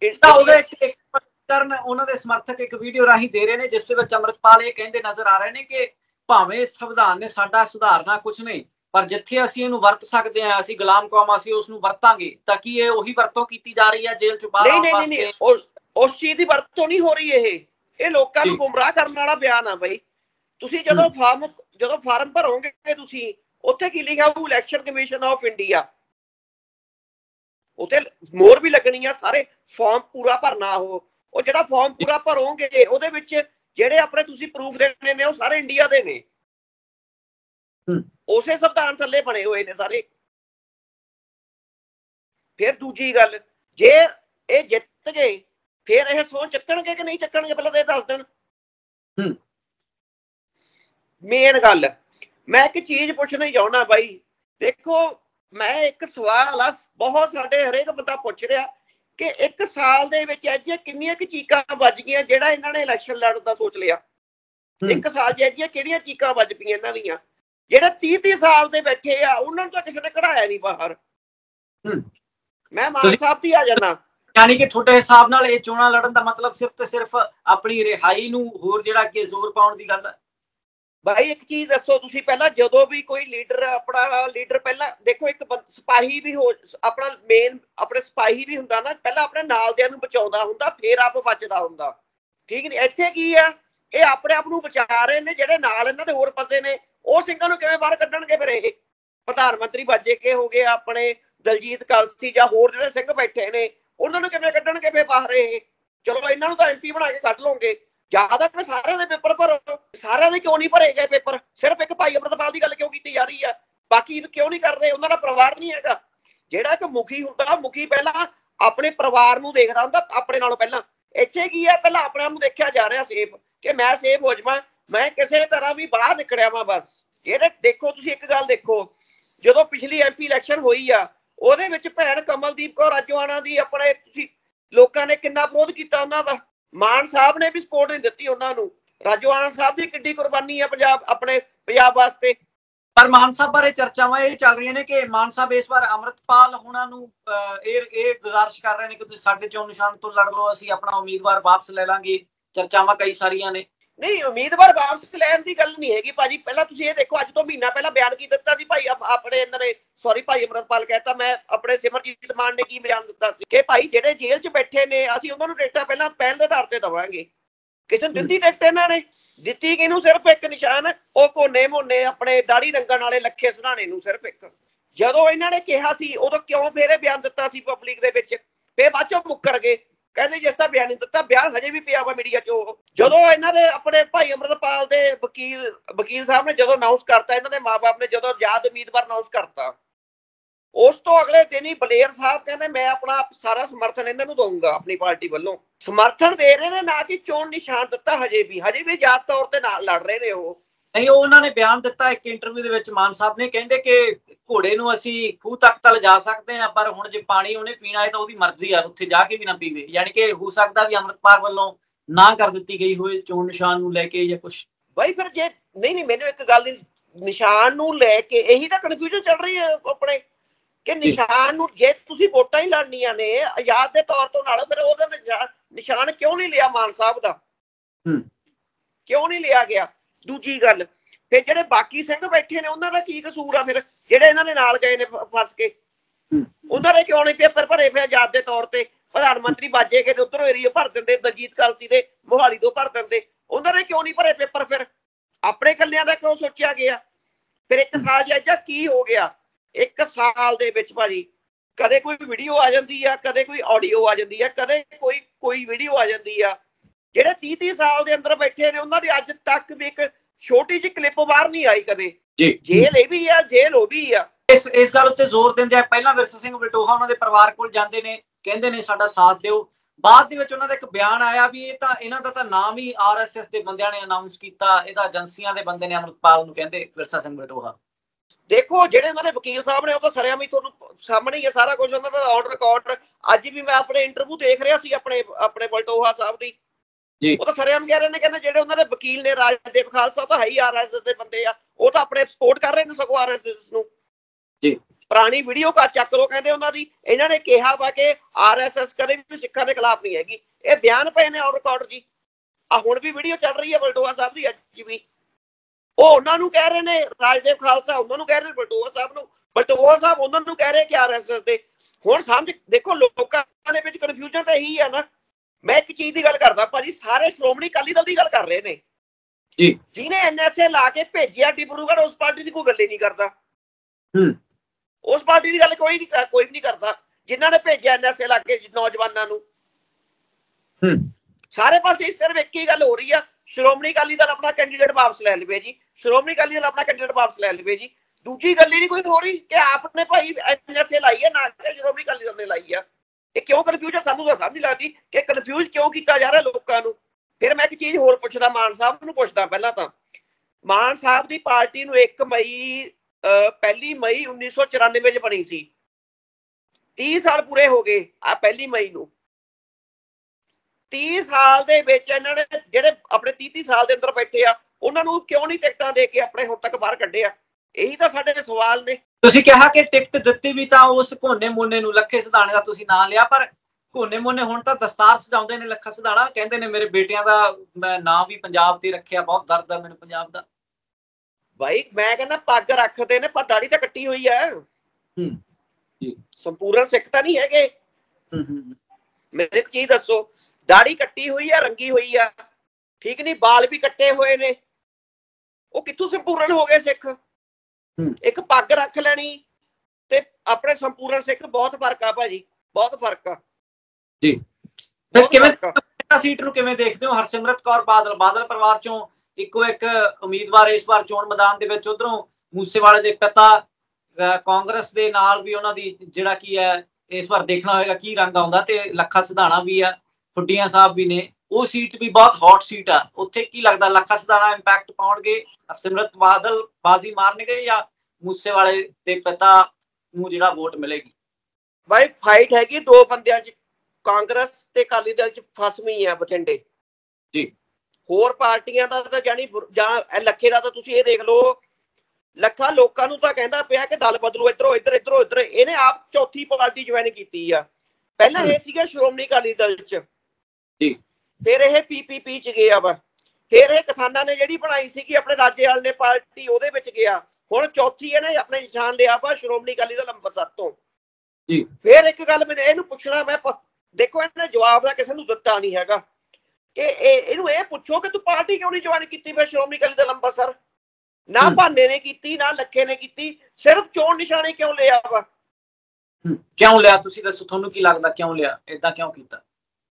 ਕਰਨ। ਉਹਨਾਂ ਦੇ ਸਮਰਥਕ ਇੱਕ ਵੀਡੀਓ ਰਾਹੀਂ ਦੇ ਰਹੇ ਨੇ ਜਿਸ ਦੇ ਵਿੱਚ ਅੰਮ੍ਰਿਤਪਾਲ ਇਹ ਕਹਿੰਦੇ ਨਜ਼ਰ ਆ ਰਹੇ ਨੇ ਕਿ ਭਾਵੇਂ ਸੰਵਿਧਾਨ ਨੇ ਸਾਡਾ ਸੁਧਾਰਨਾ ਕੁਛ ਨਹੀਂ, ਪਰ ਜਿੱਥੇ ਅਸੀਂ ਇਹਨੂੰ ਵਰਤ ਸਕਦੇ ਹਾਂ, ਅਸੀਂ ਗੁਲਾਮ ਕੌਮ, ਅਸੀਂ ਉਸ ਨੂੰ ਵਰਤਾਂਗੇ। ਤਾਂ ਕੀ ਇਹ ਉਹੀ ਵਰਤੋਂ ਕੀਤੀ ਜਾ ਰਹੀ ਹੈ ਜੇਲ੍ਹ ਚੋਂ ਬਾਹਰ ਆਉਣ ਵਾਸਤੇ? ਨਹੀਂ, ਉਸ ਉਸ ਚੀਜ਼ ਦੀ ਵਰਤੋਂ ਨਹੀਂ ਹੋ ਰਹੀ। ਇਹ ਇਹ ਲੋਕਾਂ ਨੂੰ ਗੁੰਮਰਾਹ ਕਰਨ ਵਾਲਾ ਬਿਆਨ ਆ ਬਈ। ਤੁਸੀਂ ਜਦੋਂ ਫਾਰਮ ਜਦੋਂ ਫਾਰਮ ਭਰੋਗੇ ਤੁਸੀਂ, ਉੱਥੇ ਕੀ ਲਿਖਿਆ ਹੋਊ? Election commission of India. ਉੱਥੇ ਮੋਹਰ ਵੀ ਲੱਗਣੀ ਆ, ਸਾਰੇ ਫਾਰਮ ਪੂਰਾ ਭਰਨਾ। ਉਹ ਉਹ ਜਿਹੜਾ ਫਾਰਮ ਪੂਰਾ ਭਰੋਗੇ ਉਹਦੇ ਵਿੱਚ ਜਿਹੜੇ ਆਪਣੇ ਤੁਸੀਂ ਪ੍ਰੂਫ ਦੇਣੇ ਨੇ ਉਹ ਸਾਰੇ ਇੰਡੀਆ ਦੇ ਨੇ, ਉਸੇ ਸੰਵਿਧਾਨ ਥੱਲੇ ਬਣੇ ਹੋਏ ਨੇ ਸਾਰੇ। ਫਿਰ ਦੂਜੀ ਗੱਲ, ਜੇ ਇਹ ਜਿੱਤ ਗਏ ਫਿਰ ਇਹ ਸਹੁੰ ਚੱਕਣਗੇ ਕਿ ਨਹੀਂ ਚੱਕਣਗੇ? ਪਹਿਲਾਂ ਤਾਂ ਇਹ ਦੱਸ ਦੇਣ। ਮੇਨ ਗੱਲ ਮੈਂ ਇੱਕ ਚੀਜ਼ ਪੁੱਛਣੀ ਚਾਹੁੰਦਾ ਬਾਈ। ਦੇਖੋ ਮੈਂ ਇੱਕ ਸਵਾਲ ਆ, ਬਹੁਤ ਸਾਡੇ ਹਰੇਕ ਬੰਦਾ ਪੁੱਛ ਰਿਹਾ ਕਿ ਇੱਕ ਸਾਲ ਦੇ ਵਿੱਚ ਅਜਿਹੀਆਂ ਕਿੰਨੀਆਂ ਕੁ ਚੀਕਾਂ ਵੱਜ ਗਈਆਂ ਜਿਹੜਾ ਇਹਨਾਂ ਨੇ ਇਲੈਕਸ਼ਨ ਲੜਨ ਦਾ ਸੋਚ ਲਿਆ। ਇੱਕ ਸਾਲ ਚ ਅਜਿਹੀਆਂ ਕਿਹੜੀਆਂ ਚੀਕਾਂ ਵੱਜ ਪਈਆਂ ਇਹਨਾਂ ਦੀਆਂ? ਜਿਹੜੇ ਤੀਹ ਤੀਹ ਸਾਲ ਦੇ ਬੈਠੇ ਆ ਉਹਨਾਂ ਨੂੰ ਤਾਂ ਕਿਸੇ ਨੇ ਕਢਾਇਆ ਨਹੀਂ ਬਾਹਰ। ਮੈਂ ਮਾਨ ਸਾਹਿਬ ਦੀ ਆ ਜਾਣਾ। ਯਾਨੀ ਕਿ ਤੁਹਾਡੇ ਹਿਸਾਬ ਨਾਲ ਇਹ ਚੋਣਾਂ ਲੜਨ ਦਾ ਮਤਲਬ ਸਿਰਫ ਤੇ ਸਿਰਫ ਆਪਣੀ ਰਿਹਾਈ ਨੂੰ ਹੋਰ ਜਿਹੜਾ ਕਿ ਜ਼ੋਰ ਪਾਉਣ ਦੀ ਗੱਲ ਹੈ? ਭਾਈ ਇੱਕ ਚੀਜ਼ ਦੱਸੋ ਤੁਸੀਂ, ਪਹਿਲਾਂ ਜਦੋਂ ਵੀ ਕੋਈ ਲੀਡਰ ਆਪਣਾ ਲੀਡਰ ਪਹਿਲਾਂ ਦੇਖੋ ਇੱਕ ਸਿਪਾਹੀ ਵੀ ਹੋ, ਆਪਣਾ ਮੇਨ ਆਪਣੇ ਸਿਪਾਹੀ ਵੀ ਹੁੰਦਾ ਨਾ, ਪਹਿਲਾਂ ਆਪਣੇ ਨਾਲ ਦਿਆਂ ਨੂੰ ਬਚਾਉਂਦਾ ਹੁੰਦਾ, ਫੇਰ ਆਪ ਬਚਦਾ ਹੁੰਦਾ। ਠੀਕ ਨੀ? ਇੱਥੇ ਕੀ ਆ, ਇਹ ਆਪਣੇ ਆਪ ਨੂੰ ਬਚਾ ਰਹੇ ਨੇ, ਜਿਹੜੇ ਨਾਲ ਇਹਨਾਂ ਦੇ ਹੋਰ ਫਸੇ ਨੇ ਉਹ ਸਿੰਘਾਂ ਨੂੰ ਕਿਵੇਂ ਬਾਹਰ ਕੱਢਣਗੇ? ਫਿਰ ਇਹ ਪ੍ਰਧਾਨ ਮੰਤਰੀ ਬਾਜੇ ਕੇ ਹੋ ਗਏ, ਆਪਣੇ ਦਲਜੀਤ ਕਲਸੀ ਜਾਂ ਹੋਰ ਜਿਹੜੇ ਸਿੰਘ ਬੈਠੇ ਨੇ ਉਹਨਾਂ ਨੂੰ ਕਿਵੇਂ ਕੱਢਣਗੇ ਫਿਰ ਬਾਹਰ? ਇਹ ਚਲੋ ਇਹਨਾਂ ਨੂੰ ਤਾਂ ਐਮ ਪੀ ਬਣਾ ਕੇ ਕੱਢ ਲਓਗੇ, ਜ਼ਿਆਦਾ ਫਿਰ ਸਾਰਿਆਂ ਦੇ ਪੇਪਰ ਭਰੋ। ਸਾਰਿਆਂ ਦੇ ਕਿਉਂ ਨਹੀਂ ਭਰੇ ਗਏ ਪੇਪਰ? ਸਿਰਫ ਇੱਕ ਭਾਈ ਅੰਮ੍ਰਿਤਪਾਲ ਦੀ ਗੱਲ ਕਿਉਂ ਕੀਤੀ ਜਾ ਰਹੀ ਆ? ਬਾਕੀ ਕਿਉਂ ਨਹੀਂ ਕਰ ਰਹੇ? ਉਹਨਾਂ ਦਾ ਪਰਿਵਾਰ ਨਹੀਂ ਹੈਗਾ। ਜਿਹੜਾ ਇੱਕ ਮੁਖੀ ਹੁੰਦਾ, ਮੁਖੀ ਪਹਿਲਾਂ ਆਪਣੇ ਪਰਿਵਾਰ ਨੂੰ ਦੇਖਦਾ ਹੁੰਦਾ ਆਪਣੇ ਨਾਲੋਂ ਪਹਿਲਾਂ। ਇੱਥੇ ਕੀ ਹੈ, ਪਹਿਲਾਂ ਆਪਣੇ ਆਪ ਨੂੰ ਦੇਖਿਆ ਜਾ ਰਿਹਾ ਸੇਫ, ਕਿ ਮੈਂ ਸੇਫ ਹੋ ਜਾਵਾਂ, ਮੈਂ ਕਿਸੇ ਤਰ੍ਹਾਂ ਵੀ ਬਾਹਰ ਨਿਕਲਿਆ ਵਾਂ ਬਸ। ਇਹਦੇ ਦੇਖੋ ਤੁਸੀਂ ਇੱਕ ਗੱਲ ਦੇਖੋ, ਜਦੋਂ ਪਿਛਲੀ ਐਮ ਪੀ ਇਲੈਕਸ਼ਨ ਹੋਈ ਆ ਉਹਦੇ ਵਿੱਚ ਭੈਣ ਕਮਲਦੀਪ ਕੌਰ ਰਾਜੋਆਣਾ ਦੀ ਆਪਣੇ ਤੁਸੀਂ ਲੋਕਾਂ ਨੇ ਕਿੰਨਾ ਵਿਰੋਧ ਕੀਤਾ ਉਹਨਾਂ ਦਾ। ਮਾਨ ਸਾਹਿਬ ਨੇ ਵੀ ਸਪੋਰਟ ਨਹੀਂ ਦਿੱਤੀ ਉਹਨਾਂ ਨੂੰ। ਰਾਜੋਆਣਾ ਸਾਹਿਬ ਦੀ ਕਿੱਡੀ ਕੁਰਬਾਨੀ ਆ ਪੰਜਾਬ ਆਪਣੇ ਪੰਜਾਬ ਵਾਸਤੇ। ਪਰ ਮਾਨ ਸਾਹਿਬ ਬਾਰੇ ਚਰਚਾਵਾਂ ਇਹ ਚੱਲ ਰਹੀਆਂ ਨੇ ਕਿ ਮਾਨ ਸਾਹਿਬ ਇਸ ਵਾਰ ਅੰਮ੍ਰਿਤਪਾਲ ਹੁਣਾਂ ਨੂੰ ਇਹ ਇਹ ਗੁਜ਼ਾਰਿਸ਼ ਕਰ ਰਹੇ ਨੇ ਕਿ ਤੁਸੀਂ ਸਾਡੇ ਚੋਣ ਨਿਸ਼ਾਨ ਤੋਂ ਲੜ ਲਓ, ਅਸੀਂ ਆਪਣਾ ਉਮੀਦਵਾਰ ਵਾਪਸ ਲੈ ਲਾਂਗੇ। ਚਰਚਾਵਾਂ ਕਈ ਸਾਰੀਆਂ ਨੇ। ਨਹੀਂ, ਉਮੀਦਵਾਰ ਵਾਪਸ ਲੈਣ ਦੀ ਗੱਲ ਨਹੀਂ ਹੈਗੀ ਭਾਜੀ। ਪਹਿਲਾਂ ਤੁਸੀਂ ਇਹ ਦੇਖੋ, ਅੱਜ ਤੋਂ ਮਹੀਨਾ ਪਹਿਲਾਂ ਬਿਆਨ ਕੀ ਦਿੱਤਾ ਸੀ ਭਾਈ ਆਪਣੇ ਇਹਨਾਂ ਨੇ, ਸੌਰੀ ਭਾਈ ਅੰਮ੍ਰਿਤਪਾਲ ਕਹਿਤਾ ਮੈਂ, ਆਪਣੇ ਸਿਮਰਜੀਤ ਮਾਨ ਨੇ ਕੀ ਬਿਆਨ ਦਿੱਤਾ ਸੀ ਕਿ ਭਾਈ ਜਿਹੜੇ ਜੇਲ੍ਹ 'ਚ ਬੈਠੇ ਨੇ ਅਸੀਂ ਉਹਨਾਂ ਨੂੰ ਟਿਕਟਾਂ ਪਹਿਲਾਂ ਪਹਿਲ ਦੇ ਆਧਾਰ ਤੇ ਦੇਵਾਂਗੇ। ਕਿਸੇ ਨੂੰ ਦਿੱਤੀ ਟਿਕਟ? ਇਹਨਾਂ ਨੇ ਦਿੱਤੀ ਕਿਹਨੂੰ? ਸਿਰਫ ਇੱਕ ਨਿਸ਼ਾਨ, ਉਹ ਕੋਨੇ ਮੋਨੇ ਆਪਣੇ ਦਾੜੀ ਰੰਗਣ ਵਾਲੇ ਲੱਖੇ ਸਰਾਣੇ ਨੂੰ, ਸਿਰਫ ਇੱਕ। ਜਦੋਂ ਇਹਨਾਂ ਨੇ ਕਿਹਾ ਸੀ ਉਦੋਂ ਕਿਉਂ ਫੇਰ ਇਹ ਬਿਆਨ ਦਿੱਤਾ ਸੀ ਪਬਲਿਕ ਦੇ ਵਿੱਚ? ਫੇਰ ਬਾਅਦ ਚੋਂ ਮੁੱਕਰ ਗਏ। ਕਹਿੰਦੇ ਜਿਸ ਦਾ ਬਿਆਨ ਨਹੀਂ ਦਿੱਤਾ, ਬਿਆਨ ਹਜੇ ਵੀ ਪਿਆ ਵਾ ਮੀਡੀਆ 'ਚ। ਉਹ ਜਦੋਂ ਇਹਨਾਂ ਦੇ ਆਪਣੇ ਭਾਈ ਅੰਮ੍ਰਿਤਪਾਲ ਦੇ ਵਕੀਲ ਵਕੀਲ ਸਾਹਿਬ ਨੇ ਜਦੋਂ ਅਨਾਉਂਸ ਕਰਤਾ, ਇਹਨਾਂ ਦੇ ਮਾਪੇ ਨੇ ਜਦੋਂ ਆਜ਼ਾਦ ਉਮੀਦਵਾਰ ਅਨਾਉਂਸ ਕਰਤਾ, ਉਸ ਤੋਂ ਅਗਲੇ ਦਿਨ ਹੀ ਬਲੇਰ ਸਾਹਿਬ ਕਹਿੰਦੇ ਮੈਂ ਆਪਣਾ ਸਾਰਾ ਸਮਰਥਨ ਇਹਨਾਂ ਨੂੰ ਦਊਂਗਾ, ਆਪਣੀ ਪਾਰਟੀ ਵੱਲੋਂ ਸਮਰਥਨ ਦੇ ਰਹੇ ਨੇ, ਨਾ ਕਿ ਚੋਣ ਨਿਸ਼ਾਨ ਦਿੱਤਾ। ਹਜੇ ਵੀ ਹਜੇ ਵੀ ਆਜ਼ਾਦ ਤੌਰ ਤੇ ਨਾਲ ਲੜ ਰਹੇ ਨੇ ਉਹ। ਨਹੀਂ, ਉਹ ਉਹਨਾਂ ਨੇ ਬਿਆਨ ਦਿੱਤਾ ਇੱਕ ਇੰਟਰਵਿਊ ਦੇ ਵਿੱਚ, ਮਾਨ ਸਾਹਿਬ ਨੇ, ਕਹਿੰਦੇ ਕਿ ਘੋੜੇ ਨੂੰ ਅਸੀਂ ਖੂਹ ਤੱਕ ਤਾਂ ਲਿਜਾ ਸਕਦੇ ਹਾਂ, ਪਰ ਹੁਣ ਜੇ ਪਾਣੀ ਉਹਨੇ ਪੀਣਾ ਹੈ ਤਾਂ ਉਹਦੀ ਮਰਜ਼ੀ ਆ, ਉੱਥੇ ਜਾ ਕੇ ਵੀ ਨਾ ਪੀਵੇ। ਯਾਨੀ ਕਿ ਹੋ ਸਕਦਾ ਵੀ ਅੰਮ੍ਰਿਤਪਾਲ ਵੱਲੋਂ ਨਾ ਕਰ ਦਿੱਤੀ ਗਈ ਹੋਵੇ ਚੋਣ ਨਿਸ਼ਾਨ ਨੂੰ ਲੈ ਕੇ ਜਾਂ ਕੁਛ। ਬਾਈ ਫਿਰ ਜੇ ਨਹੀਂ ਨਹੀਂ ਮੈਨੂੰ ਇੱਕ ਗੱਲ ਦੀ, ਨਿਸ਼ਾਨ ਨੂੰ ਲੈ ਕੇ ਇਹੀ ਤਾਂ ਕਨਫਿਊਜ਼ਨ ਚੱਲ ਰਹੀ ਹੈ ਆਪਣੇ, ਕਿ ਨਿਸ਼ਾਨ ਨੂੰ ਜੇ ਤੁਸੀਂ ਵੋਟਾਂ ਹੀ ਲੜਨੀਆਂ ਨੇ ਆਜ਼ਾਦ ਦੇ ਤੌਰ ਤੋਂ ਨਾਲ, ਫਿਰ ਉਹਦਾ ਨਿਸ਼ਾਨ ਕਿਉਂ ਨਹੀਂ ਲਿਆ ਮਾਨ ਸਾਹਿਬ ਦਾ? ਕਿਉਂ ਨਹੀਂ ਲਿਆ ਗਿਆ? ਦੂਜੀ ਗੱਲ, ਫਿਰ ਜਿਹੜੇ ਬਾਕੀ ਸਿੰਘ ਬੈਠੇ ਨੇ ਉਹਨਾਂ ਦਾ ਕੀ ਕਸੂਰ ਆ ਫਿਰ, ਜਿਹੜੇ ਇਹਨਾਂ ਦੇ ਨਾਲ ਗਏ ਨੇ ਫਸ ਕੇ? ਉਹਨਾਂ ਦੇ ਕਿਉਂ ਨਹੀਂ ਪੇਪਰ ਭਰੇ ਫਿਰ ਆਜ਼ਾਦ ਦੇ ਤੌਰ ਤੇ? ਪ੍ਰਧਾਨ ਮੰਤਰੀ ਬਾਜੇ ਕੇ ਉਧਰੋਂ ਏਰੀਆ ਭਰ ਦਿੰਦੇ, ਦਲਜੀਤ ਕਲਸੀ ਦੇ ਮੋਹਾਲੀ ਤੋਂ ਭਰ ਦਿੰਦੇ, ਉਹਨਾਂ ਦੇ ਕਿਉਂ ਨਹੀਂ ਭਰੇ ਪੇਪਰ? ਫਿਰ ਆਪਣੇ ਕੱਲਿਆਂ ਦਾ ਕਿਉਂ ਸੋਚਿਆ ਗਿਆ? ਫਿਰ ਇੱਕ ਸਾਲ ਜਾਇਜਾ ਕੀ ਹੋ ਗਿਆ? ਇੱਕ ਸਾਲ ਦੇ ਵਿੱਚ ਭਾਜੀ ਕਦੇ ਕੋਈ ਵੀਡੀਓ ਆ ਜਾਂਦੀ ਆ, ਕਦੇ ਕੋਈ ਆਡੀਓ ਆ ਜਾਂਦੀ ਆ, ਕਦੇ ਕੋਈ ਕੋਈ ਵੀਡੀਓ ਆ ਜਾਂਦੀ ਆ। ਜਿਹੜੇ ਤੀਹ ਤੀਹ ਸਾਲ ਦੇ ਅੰਦਰ ਬੈਠੇ ਨੇ ਉਹਨਾਂ ਦੀ ਅੱਜ ਤੱਕ ਵੀ ਇੱਕ ਛੋਟੀ ਜਿਹੀ ਕਲਿੱਪ ਬਾਹਰ ਨਹੀਂ ਆਈ ਕਦੇ। ਜੇਲ੍ਹ ਇਹ ਵੀ ਆ, ਜੇਲ੍ਹ ਉਹ ਵੀ ਆ। ਇਸ ਇਸ ਗੱਲ ਉੱਤੇ ਜ਼ੋਰ ਦਿੰਦੇ ਆ, ਪਹਿਲਾਂ ਵਿਰਸਾ ਸਿੰਘ ਵਲਟੋਹਾ ਉਹਨਾਂ ਦੇ ਪਰਿਵਾਰ ਕੋਲ ਜਾਂਦੇ ਨੇ, ਕਹਿੰਦੇ ਨੇ ਸਾਡਾ ਸਾਥ ਦਿਓ। ਬਾਅਦ ਦੇ ਵਿੱਚ ਉਹਨਾਂ ਦਾ ਇੱਕ ਬਿਆਨ ਆਇਆ ਵੀ ਇਹ ਤਾਂ ਇਹਨਾਂ ਦਾ ਤਾਂ ਨਾਮ ਹੀ ਆਰ ਐਸ ਐਸ ਦੇ ਬੰਦਿਆਂ ਨੇ ਅਨਾਉਂਸ ਕੀਤਾ, ਇਹਦਾ ਏਜੰਸੀਆਂ ਦੇ ਬੰਦੇ ਨੇ ਅੰਮ੍ਰਿਤਪਾਲ ਨੂੰ ਕਹਿੰਦੇ ਵਿਰਸਾ ਸਿੰਘ ਵਲਟੋਹਾ। ਦੇਖੋ ਜਿਹੜੇ ਉਹਨਾਂ ਦੇ ਵਕੀਲ ਸਾਹਿਬ ਨੇ ਉਹ ਤਾਂ ਸਰਿਆਮ ਹੀ ਤੁਹਾਨੂੰ ਸਾਹਮਣੇ ਹੀ ਹੈ ਸਾਰਾ ਕੁਝ, ਉਹਨਾਂ ਦਾ ਔਨ ਰਿਕਾਰਡ। ਅੱਜ ਵੀ ਮੈਂ ਆਪਣੇ ਇੰਟਰਵਿਊ ਦੇਖ ਰਿਹਾ ਸੀ ਆਪਣੇ ਆਪਣੇ ਵਲਟੋਹਾ ਸਾਹਿਬ ਦੀ, ਉਹ ਤਾਂ ਸਰਿਆਮ ਕਹਿ ਰਹੇ ਨੇ, ਕਹਿੰਦੇ ਜਿਹੜੇ ਉਹਨਾਂ ਦੇ ਵਕੀਲ ਨੇ ਰਾਜਦੇਵ ਖਾਲਸਾ ਤਾਂ ਹੈ ਹੀ ਆਰ ਐਸ ਐਸ ਦੇ ਬੰਦੇ ਆ, ਉਹ ਤਾਂ ਆਪਣੇ ਸਪੋਰਟ ਕਰ ਰਹੇ ਨੇ ਸਗੋਂ ਆਰ ਐਸ ਐਸ ਨੂੰ। ਜੀ ਪੁਰਾਣੀ ਵੀਡੀਓ ਘਰ ਚੱਕ ਲੋ ਕਹਿੰਦੇ ਉਹਨਾਂ ਦੀ, ਇਹਨਾਂ ਨੇ ਕਿਹਾ ਵਾ ਕਿ ਆਰ ਐਸ ਐਸ ਕਦੇ ਵੀ ਸਿੱਖਾਂ ਦੇ ਖਿਲਾਫ ਨਹੀਂ ਹੈਗੀ। ਇਹ ਬਿਆਨ ਪਏ ਨੇ ਔਨ ਰਿਕਾਰਡ ਜੀ, ਆ ਹੁਣ ਵੀ ਵੀਡੀਓ ਚੱਲ ਰਹੀ ਹੈ ਵਲਟੋਹਾ ਸਾਹਿਬ ਦੀ ਅੱਜ ਵੀ। ਉਹ ਉਹਨਾਂ ਨੂੰ ਕਹਿ ਰਹੇ ਨੇ, ਰਾਜਦੇਵ ਖਾਲਸਾ ਉਹਨਾਂ ਨੂੰ ਕਹਿ ਰਹੇ ਨੇ, ਵਲਟੋਹਾ ਸਾਹਿਬ ਨੂੰ, ਵਲਟੋਹਾ ਸਾਹਿਬ ਉਹਨਾਂ ਨੂੰ ਕਹਿ ਰਹੇ ਕਿ ਆਰ ਐਸ ਐਸ ਦੇ। ਹੁਣ ਸਮਝ ਦੇਖੋ, ਲੋਕਾਂ ਦੇ ਵਿੱਚ ਕਨਫਿਊਜ਼ਨ ਤਾਂ ਇਹੀ ਆ ਨਾ। ਮੈਂ ਇੱਕ ਚੀਜ਼ ਦੀ ਗੱਲ ਕਰਦਾ ਭਾਜੀ, ਸਾਰੇ ਸ਼੍ਰੋਮਣੀ ਅਕਾਲੀ ਦਲ ਦੀ ਗੱਲ ਕਰ ਰਹੇ ਨੇ ਜੀ, ਜਿਹਨੇ ਐਨ ਐਸ ਏ ਲਾ ਕੇ ਭੇਜਿਆ ਡਿਬਰੂਗੜ੍ਹ, ਉਸ ਪਾਰਟੀ ਦੀ ਕੋਈ ਗੱਲ ਹੀ ਨਹੀਂ ਕਰਦਾ। ਹੂੰ, ਉਸ ਪਾਰਟੀ ਦੀ ਗੱਲ ਕੋਈ ਨਹੀਂ ਕੋਈ ਵੀ ਨਹੀਂ ਕਰਦਾ ਜਿਨ੍ਹਾਂ ਨੇ ਭੇਜਿਆ ਐਨ ਐਸ ਏ ਲਾ ਕੇ ਨੌਜਵਾਨਾਂ ਨੂੰ। ਹੂੰ, ਸਾਰੇ ਪਾਸੇ ਸਿਰਫ ਇੱਕ ਹੀ ਗੱਲ ਹੋ ਰਹੀ ਆ, ਸ਼੍ਰੋਮਣੀ ਅਕਾਲੀ ਦਲ ਆਪਣਾ ਕੈਂਡੀਡੇਟ ਵਾਪਸ ਲੈ ਲਵੇ ਜੀ, ਸ਼੍ਰੋਮਣੀ ਅਕਾਲੀ ਦਲ ਆਪਣਾ ਕੈਂਡੀਡੇਟ ਵਾਪਸ ਲੈ ਲਵੇ ਜੀ। ਦੂਜੀ ਗੱਲ ਹੀ ਨਹੀਂ ਕੋਈ ਹੋ ਰਹੀ ਕਿ ਆਪ ਨੇ ਭਾਈ ਐਨ ਐਸ ਏ ਲਾਈ ਹੈ, ਨਾ ਕਿ ਸ਼੍ਰੋਮਣੀ ਅਕਾਲੀ ਦਲ ਨੇ ਲਾਈ ਆ। ਇਹ ਕਿਉਂ ਕਨਫਿਊਜ਼ਨ ਸਾਨੂੰ ਤਾਂ ਸਮਝ ਨਹੀਂ ਲੱਗਦੀ ਕਿ ਕਨਫਿਊਜ਼ ਕਿਉਂ ਕੀਤਾ ਜਾ ਰਿਹਾ ਲੋਕਾਂ ਨੂੰ। ਫਿਰ ਮੈਂ ਇੱਕ ਚੀਜ਼ ਹੋਰ ਪੁੱਛਦਾ, ਮਾਨ ਸਾਹਿਬ ਨੂੰ ਪੁੱਛਦਾ। ਪਹਿਲਾਂ ਤਾਂ ਮਾਨ ਸਾਹਿਬ ਦੀ ਪਾਰਟੀ ਨੂੰ ਇੱਕ ਮਈ ਪਹਿਲੀ ਮਈ ਉੱਨੀ ਸੌ ਚੁਰਾਨਵੇਂ ਚ ਬਣੀ ਸੀ, ਤੀਹ ਸਾਲ ਪੂਰੇ ਹੋ ਗਏ ਆ ਪਹਿਲੀ ਮਈ ਨੂੰ। ਤੀਹ ਸਾਲ ਦੇ ਵਿੱਚ ਇਹਨਾਂ ਨੇ ਜਿਹੜੇ ਆਪਣੇ ਤੀਹ ਤੀਹ ਸਾਲ ਦੇ ਅੰਦਰ ਬੈਠੇ ਆ, ਉਹਨਾਂ ਨੂੰ ਕਿਉਂ ਨਹੀਂ ਟਿਕਟਾਂ ਦੇ ਕੇ ਆਪਣੇ ਹੁਣ ਤੱਕ ਬਾਹਰ ਕੱਢਿਆ? ਇਹੀ ਤਾਂ ਸਾਡੇ ਸਵਾਲ ਨੇ। ਤੁਸੀਂ ਕਿਹਾ ਕਿ ਟਿਕਟ ਦਿੱਤੀ ਵੀ ਤਾਂ ਉਸ ਘੋਨੇ ਮੋਨੇ ਨੂੰ, ਲੱਖੇ ਸਿਧਾਣੇ ਦਾ ਤੁਸੀਂ ਨਾਂ ਲਿਆ, ਪਰ ਘੋਨੇ ਮੋਨੇ ਹੁਣ ਤਾਂ ਦਸਤਾਰ ਸਜਾਉਂਦੇ ਨੇ ਲੱਖਾ ਸਿਧਾਣਾ, ਕਹਿੰਦੇ ਨੇ ਮੇਰੇ ਬੇਟਿਆਂ ਦਾ ਮੈਂ ਨਾਂ ਵੀ ਪੰਜਾਬ ਤੇ ਰੱਖਿਆ, ਬਹੁਤ ਦਰਦ ਆ ਮੈਨੂੰ ਪੰਜਾਬ ਦਾ। ਭਾਈ ਮੈਂ ਕਹਿੰਦਾ ਪੱਗ ਰੱਖਦੇ ਨੇ ਪਰ ਦਾੜੀ ਤਾਂ ਕੱਟੀ ਹੋਈ ਹੈ। ਹੂੰ ਜੀ, ਸੰਪੂਰਨ ਸਿੱਖ ਤਾਂ ਨਹੀਂ ਹੈਗੇ। ਹੂੰ ਹੂੰ, ਮੇਰੇ ਇੱਕ ਚੀਜ਼ ਦੱਸੋ, ਦਾੜੀ ਕੱਟੀ ਹੋਈ ਆ, ਰੰਗੀ ਹੋਈ ਆ, ਠੀਕ ਨਹੀਂ, ਬਾਲ ਵੀ ਕੱਟੇ ਹੋਏ ਨੇ, ਉਹ ਕਿੱਥੋਂ ਸੰਪੂਰਨ ਹੋ ਗਏ ਸਿੱਖ? ਇੱਕ ਪੱਗ ਰੱਖ ਲੈਣੀ ਤੇ ਆਪਣੇ ਸੰਪੂਰਨ ਸਿੱਖ, ਬਹੁਤ ਫਰਕ ਆ ਭਾਜੀ, ਬਹੁਤ ਫਰਕ ਆ ਜੀ। ਕਿਵੇਂ ਸੀਟ ਨੂੰ ਕਿਵੇਂ ਦੇਖਦੇ ਹੋ? ਹਰਸਿਮਰਤ ਕੌਰ ਬਾਦਲ, ਬਾਦਲ ਪਰਿਵਾਰ ਚੋਂ ਇੱਕੋ ਇੱਕ ਉਮੀਦਵਾਰ ਇਸ ਵਾਰ ਚੋਣ ਮੈਦਾਨ ਦੇ ਵਿੱਚ, ਉਧਰੋਂ ਮੂਸੇਵਾਲੇ ਦੇ ਪਿਤਾ, ਕਾਂਗਰਸ ਦੇ ਨਾਲ ਵੀ ਉਹਨਾਂ ਦੀ ਜਿਹੜਾ ਕੀ ਹੈ ਇਸ ਵਾਰ ਦੇਖਣਾ ਹੋਏਗਾ ਕੀ ਰੰਗ ਆਉਂਦਾ, ਤੇ ਲੱਖਾ ਸਿਧਾਣਾ ਵੀ ਆ, ਫੁੱਡੀਆਂ ਸਾਹਿਬ ਵੀ ਨੇ, ਉਹ ਸੀਟ ਵੀ ਬਹੁਤ ਹੌਟ ਸੀਟ ਆ। ਉੱਥੇ ਕੀ ਲੱਗਦਾ ਲੱਖਾ ਸਿਧਾਣਾ ਇੰਪੈਕਟ ਪਾਉਣਗੇ, ਹਰਸਿਮਰਤ ਬਾਦਲ ਬਾਜ਼ੀ ਮਾਰਨਗੇ, ਜਾਂ ਮੂਸੇਵਾਲੇ ਦੇ ਪਿਤਾ ਨੂੰ ਜਿਹੜਾ ਵੋਟ ਮਿਲੇਗੀ? ਬਾਈ ਫਾਈਟ ਹੈਗੀ ਦੋ ਬੰਦਿਆਂ ਚ, ਕਾਂਗਰਸ ਤੇ ਅਕਾਲੀ ਦਲ ਚ ਫਸਵੀਂ ਆ ਬਠਿੰਡੇ ਜੀ। ਹੋਰ ਪਾਰਟੀਆਂ ਦਾ ਤਾਂ ਜਾਨੀ ਜਾਂ ਲੱਖੇ ਦਾ ਤਾਂ ਤੁਸੀਂ ਇਹ ਦੇਖ ਲਓ, ਲੱਖਾ ਲੋਕਾਂ ਨੂੰ ਤਾਂ ਕਹਿੰਦਾ ਪਿਆ ਕਿ ਦਲ ਬਦਲੋ, ਇੱਧਰੋਂ ਇੱਧਰ ਇੱਧਰੋਂ ਇੱਧਰ। ਇਹਨੇ ਆਪ ਚੌਥੀ ਪਾਰਟੀ ਜੁਆਇਨ ਕੀਤੀ ਆ। ਪਹਿਲਾਂ ਇਹ ਸੀਗਾ ਸ਼੍ਰੋਮਣੀ ਅਕਾਲੀ ਦਲ ਚ ਜੀ, ਫਿਰ ਇਹ ਪੀ ਪੀ ਪੀ ਚ ਗਿਆ ਵਾ, ਫਿਰ ਇਹ ਕਿਸਾਨਾਂ ਨੇ ਜਿਹੜੀ ਬਣਾਈ ਸੀਗੀ ਆਪਣੇ ਰਾਜੇਵਾਲ ਨੇ ਪਾਰਟੀ, ਉਹਦੇ ਵਿੱਚ ਗਿਆ। ਹੁਣ ਚੌਥੀ ਇਹਨੇ ਆਪਣੇ ਨਿਸ਼ਾਨ ਲਿਆ ਵਾ ਸ਼੍ਰੋਮਣੀ ਅਕਾਲੀ ਦਲ ਅੰਮ੍ਰਿਤਸਰ ਤੋਂ ਜੀ। ਫਿਰ ਇੱਕ ਗੱਲ ਮੈਨੂੰ ਇਹਨੂੰ ਪੁੱਛਣਾ, ਮੈਂ ਦੇਖੋ ਇਹਨੇ ਜਵਾਬ ਦਾ ਕਿਸੇ ਨੂੰ ਦਿੱਤਾ ਨਹੀਂ ਹੈਗਾ, ਕਿ ਇਹ ਇਹਨੂੰ ਇਹ ਪੁੱਛੋ ਕਿ ਤੂੰ ਪਾਰਟੀ ਕਿਉਂ ਨਹੀਂ ਜੁਆਇਨ ਕੀਤੀ ਫਿਰ ਸ਼੍ਰੋਮਣੀ ਅਕਾਲੀ ਦਲ ਅੰਮ੍ਰਿਤਸਰ? ਨਾ ਭਾਨੇ ਨੇ ਕੀਤੀ, ਨਾ ਲੱਖੇ ਨੇ ਕੀਤੀ, ਸਿਰਫ ਚੋਣ ਨਿਸ਼ਾਨੇ ਕਿਉਂ ਲਿਆ ਵਾ? ਕਿਉਂ ਲਿਆ ਤੁਸੀਂ ਦੱਸੋ, ਤੁਹਾਨੂੰ ਕੀ ਲੱਗਦਾ ਕਿਉਂ ਲਿਆ, ਏਦਾਂ ਕਿਉਂ ਕੀਤਾ?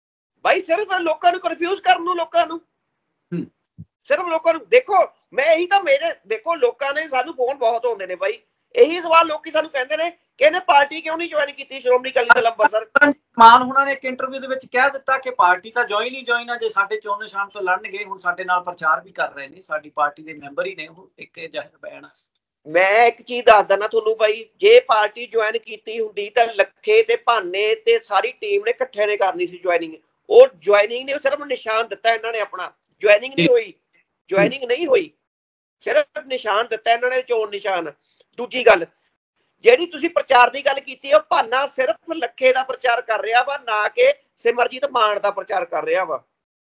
ਬਾਈ ਸਿਰਫ ਲੋਕਾਂ ਨੂੰ ਕਨਫਿਊਜ਼ ਕਰਨ ਨੂੰ, ਲੋਕਾਂ ਨੂੰ ਸਿਰਫ ਲੋਕਾਂ ਨੂੰ ਦੇਖੋ। ਮੈਂ ਇਹੀ ਤਾਂ ਮੇਰੇ ਦੇਖੋ ਲੋਕਾਂ ਨੇ ਸਾਨੂੰ ਫੋਨ ਬਹੁਤ ਆਉਂਦੇ ਨੇ ਬਾਈ, ਇਹੀ ਸਵਾਲ ਲੋਕੀ ਸਾਨੂੰ ਕਹਿੰਦੇ ਨੇ ਕਿ ਇਹਨੇ ਪਾਰਟੀ ਕਿਉਂ ਨਹੀਂ ਜੁਆਇਨ ਕੀਤੀ ਸ਼੍ਰੋਮਣੀ ਅਕਾਲੀ ਦਲ ਅੰਮ੍ਰਿਤਸਰ। ਮਾਨ ਹੁਣਾਂ ਨੇ ਇੱਕ ਇੰਟਰਵਿਊ ਦੇ ਵਿੱਚ ਕਹਿ ਦਿੱਤਾ ਕਿ ਪਾਰਟੀ ਤਾਂ ਜੁਆਇਨ ਹੀ ਜੁਆਇਨ ਆ, ਜੇ ਸਾਡੇ ਚੋਣ ਨਿਸ਼ਾਨ ਤੋਂ ਲੜਨਗੇ ਹੁਣ ਸਾਡੇ ਨਾਲ ਪ੍ਰਚਾਰ ਵੀ ਕਰ ਰਹੇ ਨੇ, ਸਾਡੀ ਪਾਰਟੀ ਦੇ ਮੈਂਬਰ ਹੀ ਨੇ ਉਹ, ਇੱਕ ਜ਼ਾਹਿਰ ਬਿਆਨ। ਮੈਂ ਇੱਕ ਚੀਜ਼ ਦੱਸ ਦਿੰਦਾ ਤੁਹਾਨੂੰ ਬਾਈ, ਜੇ ਪਾਰਟੀ ਜੁਆਇਨ ਕੀਤੀ ਹੁੰਦੀ ਤਾਂ ਲੱਖੇ ਤੇ ਭਾਨੇ ਤੇ ਸਾਰੀ ਟੀਮ ਨੇ ਇਕੱਠੇ ਨੇ ਕਰਨੀ ਸੀ ਜੁਆਇਨਿੰਗ। ਉਹ ਜੁਆਇਨਿੰਗ ਨੇ ਸਿਰਫ ਨਿਸ਼ਾਨ ਦਿੱਤਾ ਇਹਨਾਂ ਨੇ ਆਪਣਾ, ਜੁਆਇਨਿੰਗ ਨਹੀਂ ਹੋਈ, ਜੁਆਇਨਿੰਗ ਨਹੀਂ ਹੋਈ, ਸਿਰਫ ਨਿਸ਼ਾਨ ਦਿੱਤਾ ਇਹਨਾਂ ਨੇ, ਚੋਣ ਨਿਸ਼ਾਨ। ਦੂਜੀ ਗੱਲ ਜਿਹੜੀ ਤੁਸੀਂ ਪ੍ਰਚਾਰ ਦੀ ਗੱਲ ਕੀਤੀ ਹੈ, ਉਹ ਭਾਨਾ ਸਿਰਫ ਲੱਖੇ ਦਾ ਪ੍ਰਚਾਰ ਕਰ ਰਿਹਾ ਵਾ, ਨਾ ਕਿ ਸਿਮਰਜੀਤ ਮਾਨ ਦਾ ਪ੍ਰਚਾਰ ਕਰ ਰਿਹਾ ਵਾ।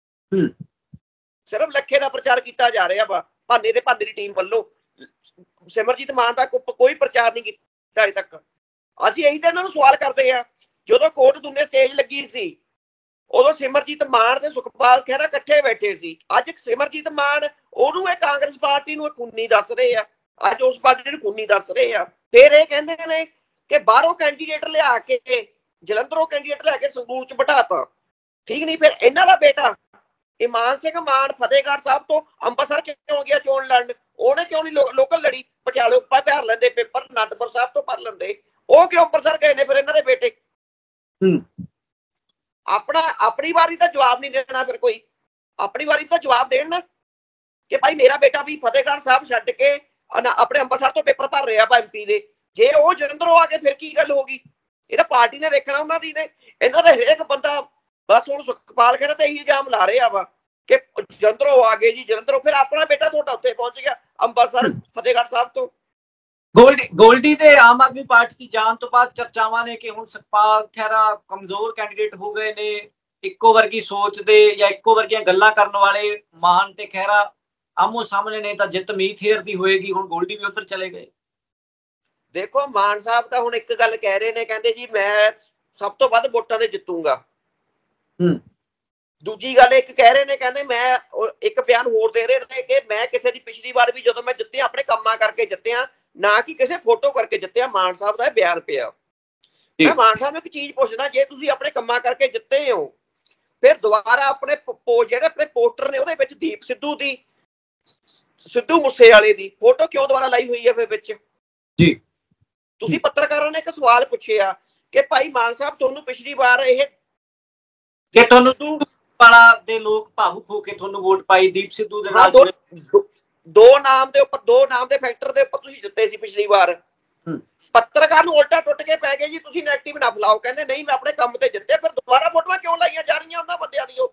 ਸਿਰਫ ਲੱਖੇ ਦਾ ਪ੍ਰਚਾਰ ਕੀਤਾ ਜਾ ਰਿਹਾ ਵਾ ਭਾਨੇ ਤੇ ਭਾਨੇ ਦੀ ਟੀਮ ਵੱਲੋਂ। ਸਿਮਰਜੀਤ ਮਾਨ ਦਾ ਕੋਈ ਪ੍ਰਚਾਰ ਨਹੀਂ ਕੀਤਾ ਅਜੇ ਤੱਕ। ਅਸੀਂ ਇਹੀ ਤਾਂ ਇਹਨਾਂ ਨੂੰ ਸਵਾਲ ਕਰਦੇ ਆ, ਜਦੋਂ ਕੋਟ ਦੁੰਨੇ ਸਟੇਜ ਲੱਗੀ ਸੀ ਉਦੋਂ ਸਿਮਰਜੀਤ ਮਾਨ ਤੇ ਸੁਖਪਾਲ ਖਹਿਰਾ ਇਕੱਠੇ ਬੈਠੇ ਸੀ। ਅੱਜ ਸਿਮਰਜੀਤ ਮਾਨ ਉਹਨੂੰ ਇਹ ਕਾਂਗਰਸ ਪਾਰਟੀ ਨੂੰ ਖੂਨੀ ਦੱਸ ਰਹੇ ਆ, ਅੱਜ ਉਸ ਪਾਰਟੀ ਨੂੰ ਖੂਨੀ ਦੱਸ ਰਹੇ ਆ। ਫਿਰ ਇਹ ਕਹਿੰਦੇ ਨੇ ਕਿ ਬਾਹਰੋਂ ਕੈਂਡੀਡੇਟ ਲਿਆ ਕੇ, ਜਲੰਧਰੋਂ ਕੈਂਡੀਡੇਟ ਲਿਆ ਕੇ ਸੰਗਰੂਰ ਚ ਬਿਠਾਤਾ, ਠੀਕ ਨਹੀਂ। ਫਿਰ ਇਹਨਾਂ ਦਾ ਬੇਟਾ ਇਮਾਨ ਸਿੰਘ ਮਾਨ ਫਤਿਹਗੜ੍ਹ ਸਾਹਿਬ ਤੋਂ ਅੰਮ੍ਰਿਤਸਰ ਕਿਉਂ ਗਿਆ ਚੋਣ ਲੜਨ? ਉਹਨੇ ਕਿਉਂ ਨਹੀਂ ਲੋਕਲ ਲੜੀ? ਪਟਿਆਲੇ ਉੱਪਰ ਭਰ ਲੈਂਦੇ ਪੇਪਰ, ਅਨੰਦਪੁਰ ਸਾਹਿਬ ਤੋਂ ਭਰ ਲੈਂਦੇ। ਉਹ ਕਿਉਂ ਅੰਮ੍ਰਿਤਸਰ ਗਏ ਨੇ ਫਿਰ ਇਹਨਾਂ ਦੇ ਬੇਟੇ? ਆਪਣਾ ਆਪਣੀ ਵਾਰੀ ਦਾ ਜਵਾਬ ਨਹੀਂ ਦੇਣਾ, ਫਿਰ ਕੋਈ ਆਪਣੀ ਵਾਰੀ ਦਾ ਜਵਾਬ ਦੇਣ ਨਾ ਕਿ ਭਾਈ ਮੇਰਾ ਬੇਟਾ ਵੀ ਫਤਿਹਗੜ੍ਹ ਸਾਹਿਬ ਛੱਡ ਕੇ ਆਪਣੇ ਅੰਮ੍ਰਿਤਸਰ ਤੋਂ ਪੇਪਰ ਭਰ ਰਿਹਾ ਵਾ ਐਮਪੀ ਦੇ। ਜੇ ਉਹ ਜਲੰਧਰੋਂ ਆ ਕੇ ਫਿਰ ਕੀ ਗੱਲ ਹੋ ਗਈ? ਇਹ ਤਾਂ ਪਾਰਟੀ ਨੇ ਦੇਖਣਾ, ਉਹਨਾਂ ਦੀ ਨੇ। ਇਹਨਾਂ ਦਾ ਹਰੇਕ ਬੰਦਾ ਬਸ ਹੁਣ ਸੁਖਪਾਲ ਖਹਿਰਾ ਤੇ ਇਹੀ ਇਲਜ਼ਾਮ ਲਾ ਰਿਹਾ ਵਾ ਕਿ ਜਲੰਧਰੋਂ ਆ ਗਏ ਜੀ, ਜਲੰਧਰੋਂ। ਫਿਰ ਆਪਣਾ ਬੇਟਾ ਤੁਹਾਡਾ ਉੱਥੇ ਪਹੁੰਚ ਗਿਆ ਅੰਮ੍ਰਿਤਸਰ ਫਤਿਹਗੜ੍ਹ ਸਾਹਿਬ ਤੋਂ। ਗੋਲਡੀ ਗੋਲਡੀ ਤੇ ਆਮ ਆਦਮੀ ਪਾਰਟੀ ਦੀ ਜਾਣ ਤੋਂ ਬਾਅਦ ਚਰਚਾਵਾਂ ਨੇ ਕਿ ਹੁਣ ਸੁਖਪਾਲ ਖਹਿਰਾ ਕਮਜ਼ੋਰ ਕੈਂਡੀਡੇਟ ਹੋ ਗਏ ਨੇ, ਇੱਕੋ ਵਰਗੀ ਸੋਚ ਦੇ ਜਾਂ ਇੱਕੋ ਵਰਗੀਆਂ ਗੱਲਾਂ ਕਰਨ ਵਾਲੇ ਮਾਨ ਤੇ ਖਹਿਰਾ ਆਮੋ ਸਾਹਮਣੇ ਨੇ, ਤਾਂ ਜਿੱਤ ਮੀਤ ਹੇਰ ਦੀ ਹੋਏਗੀ। ਹੁਣ ਗੋਲਡੀ ਵੀ ਉੱਧਰ ਚਲੇ ਗਏ। ਦੇਖੋ ਮਾਨ ਸਾਹਿਬ ਤਾਂ ਹੁਣ ਇੱਕ ਗੱਲ ਕਹਿ ਰਹੇ ਨੇ, ਕਹਿੰਦੇ ਜੀ ਮੈਂ ਸਭ ਤੋਂ ਵੱਧ ਵੋਟਾਂ ਤੇ ਜਿੱਤੂਗਾ। ਦੂਜੀ ਗੱਲ ਇੱਕ ਕਹਿ ਰਹੇ ਨੇ, ਕਹਿੰਦੇ ਮੈਂ ਇੱਕ ਬਿਆਨ ਹੋਰ ਦੇ ਰਹੇ ਨੇ ਕਿ ਮੈਂ ਕਿਸੇ ਦੀ ਪਿਛਲੀ ਵਾਰ ਵੀ ਜਦੋਂ ਮੈਂ ਜਿੱਤਿਆ ਆਪਣੇ ਕੰਮਾਂ ਕਰਕੇ ਜਿੱਤਿਆ, ਨਾ ਕਿ ਕਿਸੇ ਫੋਟੋ ਕਰਕੇ ਜਿੱਤਿਆ। ਮਾਨ ਸਾਹਿਬ ਦਾ ਬਿਆਨ ਪਿਆ। ਮੈਂ ਮਾਨ ਸਾਹਿਬ ਨੂੰ ਇੱਕ ਚੀਜ਼ ਪੁੱਛਦਾ, ਜੇ ਤੁਸੀਂ ਆਪਣੇ ਕੰਮਾਂ ਕਰਕੇ ਜਿੱਤੇ ਹੋ, ਫਿਰ ਦੁਬਾਰਾ ਆਪਣੇ ਜਿਹੜੇ ਆਪਣੇ ਪੋਸਟਰ ਨੇ ਉਹਦੇ ਵਿੱਚ ਦੀਪ ਸਿੱਧੂ ਦੀ, ਸਿੱਧੂ ਮੂਸੇਵਾਲੇ ਦੀ ਫੋਟੋ ਕਿਉਂ ਦੁਬਾਰਾ ਲਾਈ ਹੋਈ ਹੈ ਫਿਰ ਵਿੱਚ? ਜੀ ਤੁਸੀਂ ਪੱਤਰਕਾਰਾਂ ਨੇ ਇੱਕ ਸਵਾਲ ਪੁੱਛਿਆ ਕਿ ਭਾਈ ਮਾਨ ਸਾਹਿਬ ਤੁਹਾਨੂੰ ਪਿਛਲੀ ਵਾਰ ਇਹ ਕਿ ਤੁਹਾਨੂੰ ਵਾਲਾ ਦੇ ਲੋਕ ਭਾਵੁਕ ਹੋ ਕੇ ਤੁਹਾਨੂੰ ਵੋਟ ਪਾਈ, ਦੀਪ ਸਿੱਧੂ ਦੇ ਨਾਲ ਦੋ ਨਾਮ ਦੇ ਉੱਪਰ, ਦੋ ਨਾਮ ਦੇ ਫੈਕਟਰ ਦੇ ਉੱਪਰ ਤੁਸੀਂ ਜਿੱਤੇ ਸੀ ਪਿਛਲੀ ਵਾਰ। ਪੱਤਰਕਾਰ ਨੂੰ ਉਲਟਾ ਟੁੱਟ ਕੇ ਪੈ ਗਏ ਜੀ ਤੁਸੀਂ ਨੈਗੇਟਿਵ ਨਾ ਫਲਾਓ। ਕਹਿੰਦੇ ਨਹੀਂ ਮੈਂ ਆਪਣੇ ਕੰਮ ਤੇ ਜਿੱਤੇ, ਫਿਰ ਦੁਬਾਰਾ ਫੋਟੋਆਂ ਕਿਉਂ ਲਾਈਆਂ ਜਾ ਰਹੀਆਂ ਉਹਨਾਂ ਬੰਦਿਆਂ ਦੀ? ਉਹ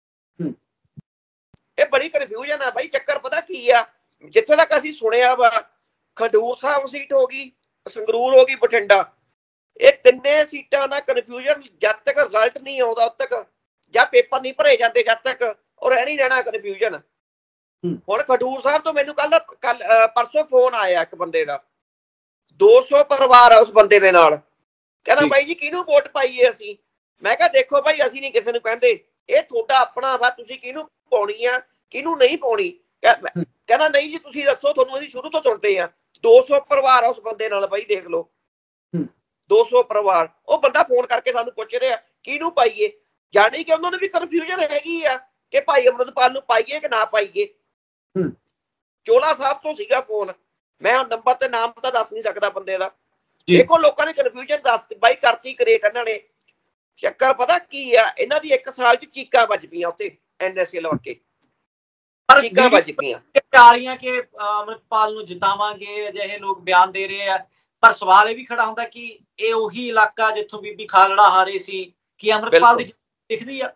ਇਹ ਬੜੀ ਕਨਫਿਊਜ਼ਨ ਆ ਬਾਈ। ਚੱਕਰ ਪਤਾ ਕੀ ਆ, ਜਿੱਥੇ ਤੱਕ ਅਸੀਂ ਸੁਣਿਆ ਵਾ ਖਡੂਰ ਸਾਹਿਬ ਸੀਟ ਹੋ ਗਈ, ਸੰਗਰੂਰ ਹੋ ਗਈ, ਬਠਿੰਡਾ, ਇਹ ਤਿੰਨੇ ਸੀਟਾਂ ਦਾ ਕਨਫਿਊਜ਼ਨ ਜਦ ਤੱਕ ਰਿਜ਼ਲਟ ਨਹੀਂ ਆਉਂਦਾ ਉਦ ਤੱਕ, ਜਾਂ ਪੇਪਰ ਨਹੀਂ ਭਰੇ ਜਾਂਦੇ ਜਦ ਤੱਕ, ਉਹ ਰਹਿਣੀ ਰਹਿਣਾ ਕਨਫਿਊਜ਼ਨ। ਹੁਣ ਖਡੂਰ ਸਾਹਿਬ ਤੋਂ ਮੈਨੂੰ ਕੱਲ ਕੱਲ ਪਰਸੋਂ ਫੋਨ ਆਇਆ ਇੱਕ ਬੰਦੇ ਦਾ, ਦੋ ਸੌ ਪਰਿਵਾਰ ਆ ਉਸ ਬੰਦੇ ਦੇ ਨਾਲ। ਕਹਿੰਦਾ ਬਾਈ ਜੀ ਕਿਹਨੂੰ ਵੋਟ ਪਾਈਏ ਅਸੀਂ? ਮੈਂ ਕਿਹਾ ਦੇਖੋ ਭਾਈ ਅਸੀਂ ਨਹੀਂ ਕਿਸੇ ਨੂੰ ਕਹਿੰਦੇ, ਇਹ ਤੁਹਾਡਾ ਆਪਣਾ ਵਾ, ਤੁਸੀਂ ਕਿਹਨੂੰ ਪਾਉਣੀ ਆ ਕਿਹਨੂੰ ਨਹੀਂ ਪਾਉਣੀ। ਕਹਿੰਦਾ ਨਹੀਂ ਜੀ ਤੁਸੀਂ ਦੱਸੋ, ਤੁਹਾਨੂੰ ਅਸੀਂ ਸ਼ੁਰੂ ਤੋਂ ਸੁਣਦੇ ਆ। ਦੋ ਸੌ ਪਰਿਵਾਰ ਆ ਉਸ ਬੰਦੇ ਨਾਲ ਬਾਈ, ਦੇਖ ਲਓ ਦੋ ਸੌ ਪਰਿਵਾਰ। ਉਹ ਬੰਦਾ ਫੋਨ ਕਰਕੇ ਸਾਨੂੰ ਪੁੱਛ ਰਿਹਾ ਕਿਹਨੂੰ ਪਾਈਏ, ਜਾਣੀ ਕਿ ਉਹਨਾਂ ਨੂੰ ਵੀ ਕਨਫਿਊਜ਼ਨ ਹੈਗੀ ਆ ਕਿ ਭਾਈ ਅੰਮ੍ਰਿਤਪਾਲ ਨੂੰ ਪਾਈਏ ਕਿ ਨਾ ਪਾਈਏ। ਚੋਲਾ ਸਾਹਿਬ ਤੋਂ ਸੀਗਾ ਫੋਨ, ਮੈਂ ਹੁਣ ਨੰਬਰ ਤੇ ਨਾਮ ਤਾਂ ਦੱਸ ਨਹੀਂ ਸਕਦਾ ਬੰਦੇ ਦਾ। ਦੇਖੋ ਲੋਕਾਂ ਨੇ ਕਨਫਿਊਜ਼ਨ ਦੱਸ ਬਾਈ ਕਰਤੀ ਕ੍ਰੀਏਟ ਇਹਨਾਂ ਨੇ। ਚੱਕਰ ਪਤਾ ਕੀ ਆ, ਇਹਨਾਂ ਦੀ ਇੱਕ ਸਾਲ ਚ ਚੀਕਾਂ ਵੱਜ ਪਈਆਂ ਉੱਤੇ ਐਨਐਸਏ ਲਵਾ ਕੇ, ਚੀਕਾਂ ਵੱਜ ਪਈਆਂ ਆ ਰਹੀਆਂ ਕਿ ਅੰਮ੍ਰਿਤਪਾਲ ਨੂੰ ਜਿਤਾਵਾਂਗੇ, ਅਜਿਹੇ ਲੋਕ ਬਿਆਨ ਦੇ ਰਹੇ ਆ। ਪਰ ਸਵਾਲ ਇਹ ਵੀ ਖੜਾ ਹੁੰਦਾ ਕਿ ਇਹ ਉਹੀ ਇਲਾਕਾ ਜਿੱਥੋਂ ਬੀਬੀ ਖਾਲੜਾ ਹਾਰੇ ਸੀ, ਕਿ ਅੰਮ੍ਰਿਤਪਾਲ ਦੀ ਦਿਖਦੀ ਆ?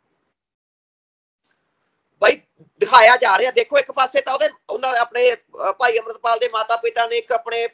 ਬਾਈ ਦਿਖਾਇਆ ਜਾ ਰਿਹਾ। ਦੇਖੋ ਇੱਕ ਪਾਸੇ ਤਾਂ ਉਹਦੇ ਉਹਨਾਂ ਆਪਣੇ ਭਾਈ ਅੰਮ੍ਰਿਤਪਾਲ ਦੇ ਮਾਤਾ ਪਿਤਾ ਨੇ ਇੱਕ ਆਪਣੇ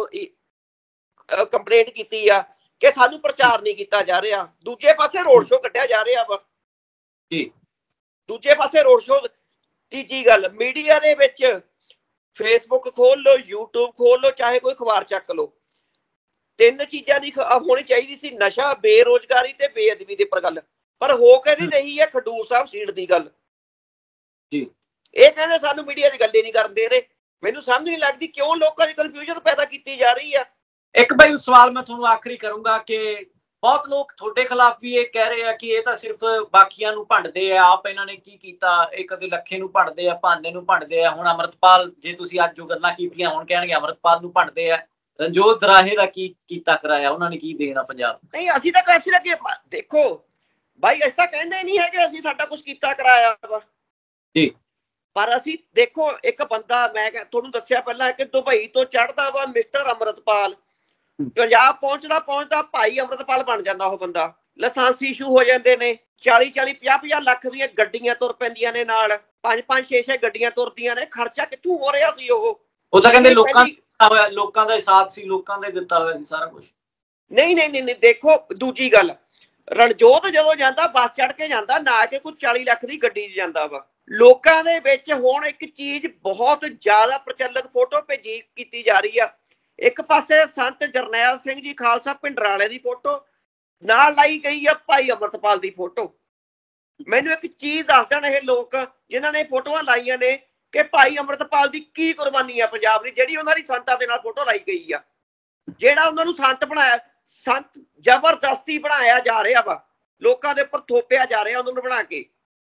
ਕੰਪਲੇਂਟ ਕੀਤੀ ਆ ਕਿ ਸਾਨੂੰ ਪ੍ਰਚਾਰ ਨਹੀਂ ਕੀਤਾ ਜਾ ਰਿਹਾ। ਦੂਜੇ ਪਾਸੇ ਰੋਡ ਸ਼ੋਅ ਕੱਢਿਆ ਜਾ ਰਿਹਾ ਵਾ ਜੀ, ਦੂਜੇ ਪਾਸੇ ਰੋਡ ਸ਼ੋਅ। ਤੀਜੀ ਗੱਲ, ਮੀਡੀਆ ਦੇ ਵਿੱਚ ਫੇਸਬੁੱਕ ਖੋਲ ਲਓ, ਯੂਟਿਊਬ ਖੋਲ ਲਓ, ਚਾਹੇ ਕੋਈ ਅਖਬਾਰ ਚੱਕ ਲਓ, ਤਿੰਨ ਚੀਜ਼ਾਂ ਦੀ ਹੋਣੀ ਚਾਹੀਦੀ ਸੀ, ਨਸ਼ਾ, ਬੇਰੁਜ਼ਗਾਰੀ ਤੇ ਬੇਅਦਬੀ ਦੇ ਉੱਪਰ ਗੱਲ। ਪਰ ਹੋ ਕੇ ਨਹੀਂ ਰਹੀ ਹੈ ਖਡੂਰ ਸਾਹਿਬ ਸੀਟ ਦੀ ਗੱਲ ਜੀ। ਇਹ ਕਹਿੰਦੇ ਸਾਨੂੰ ਮੀਡੀਆ ਦੀ ਗੱਲ ਹੀ ਨਹੀਂ ਕਰਨ ਦੇ ਰਹੇ। ਮੈਨੂੰ ਸਮਝ ਨਹੀਂ ਲੱਗਦੀ ਕਿਉਂ ਲੋਕਾਂ ਦੀ ਕਨਫਿਊਜ਼ਨ ਪੈਦਾ ਕੀਤੀ ਜਾ ਰਹੀ ਆ। ਇੱਕ ਭਾਈ ਸਵਾਲ ਮੈਂ ਤੁਹਾਨੂੰ ਆਖਰੀ ਕਰੂੰਗਾ ਕਿ ਬਹੁਤ ਲੋਕ ਤੁਹਾਡੇ ਖਿਲਾਫ ਵੀ ਇਹ ਕਹਿ ਰਹੇ ਆ ਕਿ ਇਹ ਤਾਂ ਸਿਰਫ ਬਾਕੀਆਂ ਨੂੰ ਭੰਡਦੇ ਆ, ਆਪ ਇਹਨਾਂ ਨੇ ਕੀ ਕੀਤਾ, ਇਹ ਕਦੇ ਲੱਖੇ ਨੂੰ ਭੰਡਦੇ ਆ, ਭਾਨੇ ਨੂੰ ਭੰਡਦੇ ਆ, ਹੁਣ ਅਮਰਤਪਾਲ ਜੇ ਤੁਸੀਂ ਅੱਜ ਜੋ ਗੱਲਾਂ ਕੀਤੀਆਂ ਹੁਣ ਕਹਿਣਗੇ ਅਮਰਤਪਾਲ ਨੂੰ ਭੰਡਦੇ ਆ। ਰਣਜੋਤ ਦਰਾਹੇ ਦਾ ਕੀ ਕੀਤਾ ਕਰਾਇਆ, ਉਹਨਾਂ ਨੇ ਕੀ ਦੇਣਾ ਪੰਜਾਬ? ਨਹੀਂ ਅਸੀਂ ਤਾਂ ਅਸੀਂ ਤਾਂ ਦੇਖੋ ਬਾਈ ਅਸੀਂ ਤਾਂ ਕਹਿੰਦੇ ਨਹੀਂ ਹੈਗੇ ਅਸੀਂ ਸਾਡਾ ਕੁਝ ਕੀਤਾ ਕਰਾਇਆ ਵਾ ਜੀ, ਪਰ ਅਸੀਂ ਦੇਖੋ ਇੱਕ ਬੰਦਾ ਮੈਂ ਤੁਹਾਨੂੰ ਦੱਸਿਆ ਪਹਿਲਾਂ ਕਿ ਦੁਬਈ ਤੋਂ ਚੜ੍ਹਦਾ ਵਾ ਮਿਸਟਰ ਅਮਰਤਪਾਲ, ਪੰਜਾਬ ਪਹੁੰਚਦਾ ਪਹੁੰਚਦਾ ਭਾਈ ਅਮਰਤਪਾਲ ਬਣ ਜਾਂਦਾ ਉਹ ਬੰਦਾ। ਲਾਇਸੈਂਸ ਇਸ਼ੂ ਹੋ ਜਾਂਦੇ ਨੇ, ਚਾਲੀ ਚਾਲੀ ਪੰਜਾਹ ਪੰਜਾਹ ਲੱਖ ਦੀਆਂ ਗੱਡੀਆਂ ਤੁਰ ਪੈਂਦੀਆਂ ਨੇ, ਨਾਲ ਪੰਜ ਪੰਜ ਛੇ ਛੇ ਗੱਡੀਆਂ ਤੁਰਦੀਆਂ ਨੇ। ਖਰਚਾ ਕਿੱਥੋਂ ਹੋ ਰਿਹਾ ਸੀ? ਉਹ ਉਹ ਤਾਂ ਕਹਿੰਦੇ ਲੋਕਾਂ ਹੋਇਆ, ਲੋਕਾਂ ਦਾ ਸਾਥ ਸੀ, ਲੋਕਾਂ ਦੇ ਦਿੱਤਾ ਹੋਇਆ ਸੀ ਸਾਰਾ ਕੁਝ। ਨਹੀਂ ਨਹੀਂ ਨਹੀਂ ਦੇਖੋ ਦੂਜੀ ਗੱਲ, ਰਣਜੋਤ ਜਦੋਂ ਜਾਂਦਾ ਬੱਸ ਚੜ੍ਹ ਕੇ ਜਾਂਦਾ, ਨਾ ਕਿ ਕੋਈ ਚਾਲੀ ਲੱਖ ਦੀ ਗੱਡੀ 'ਚ ਜਾਂਦਾ ਵਾ। ਲੋਕਾਂ ਦੇ ਵਿੱਚ ਹੁਣ ਇੱਕ ਚੀਜ਼ ਬਹੁਤ ਜ਼ਿਆਦਾ ਪ੍ਰਚਲਿਤ ਫੋਟੋ ਭੇਜੀ ਕੀਤੀ ਜਾ ਰਹੀ ਆ। ਇੱਕ ਪਾਸੇ ਸੰਤ ਜਰਨੈਲ ਸਿੰਘ ਜੀ ਖਾਲਸਾ ਭਿੰਡਰਾਲੇ ਦੀ ਫੋਟੋ, ਨਾਲ ਲਾਈ ਗਈ ਆ ਭਾਈ ਅਮਰਤਪਾਲ ਦੀ ਫੋਟੋ। ਮੈਨੂੰ ਇੱਕ ਚੀਜ਼ ਦੱਸ ਦੇਣ ਇਹ ਲੋਕ ਜਿਨ੍ਹਾਂ ਨੇ ਫੋਟੋਆਂ ਲਾਈਆਂ ਨੇ ਕਿ ਭਾਈ ਅਮਰਤਪਾਲ ਦੀ ਕੀ ਕੁਰਬਾਨੀ ਆ ਪੰਜਾਬ ਦੀ, ਜਿਹੜੀ ਉਹਨਾਂ ਦੀ ਸੰਤਾਂ ਦੇ ਨਾਲ ਫੋਟੋ ਲਾਈ ਗਈ ਆ। ਜਿਹੜਾ ਉਹਨਾਂ ਨੂੰ ਸੰਤ ਬਣਾਇਆ, ਸੰਤ ਜ਼ਬਰਦਸਤੀ ਬਣਾਇਆ ਜਾ ਰਿਹਾ ਵਾ, ਲੋਕਾਂ ਦੇ ਉੱਪਰ ਥੋਪਿਆ ਜਾ ਰਿਹਾ ਉਹਨਾਂ ਨੂੰ ਬਣਾ ਕੇ।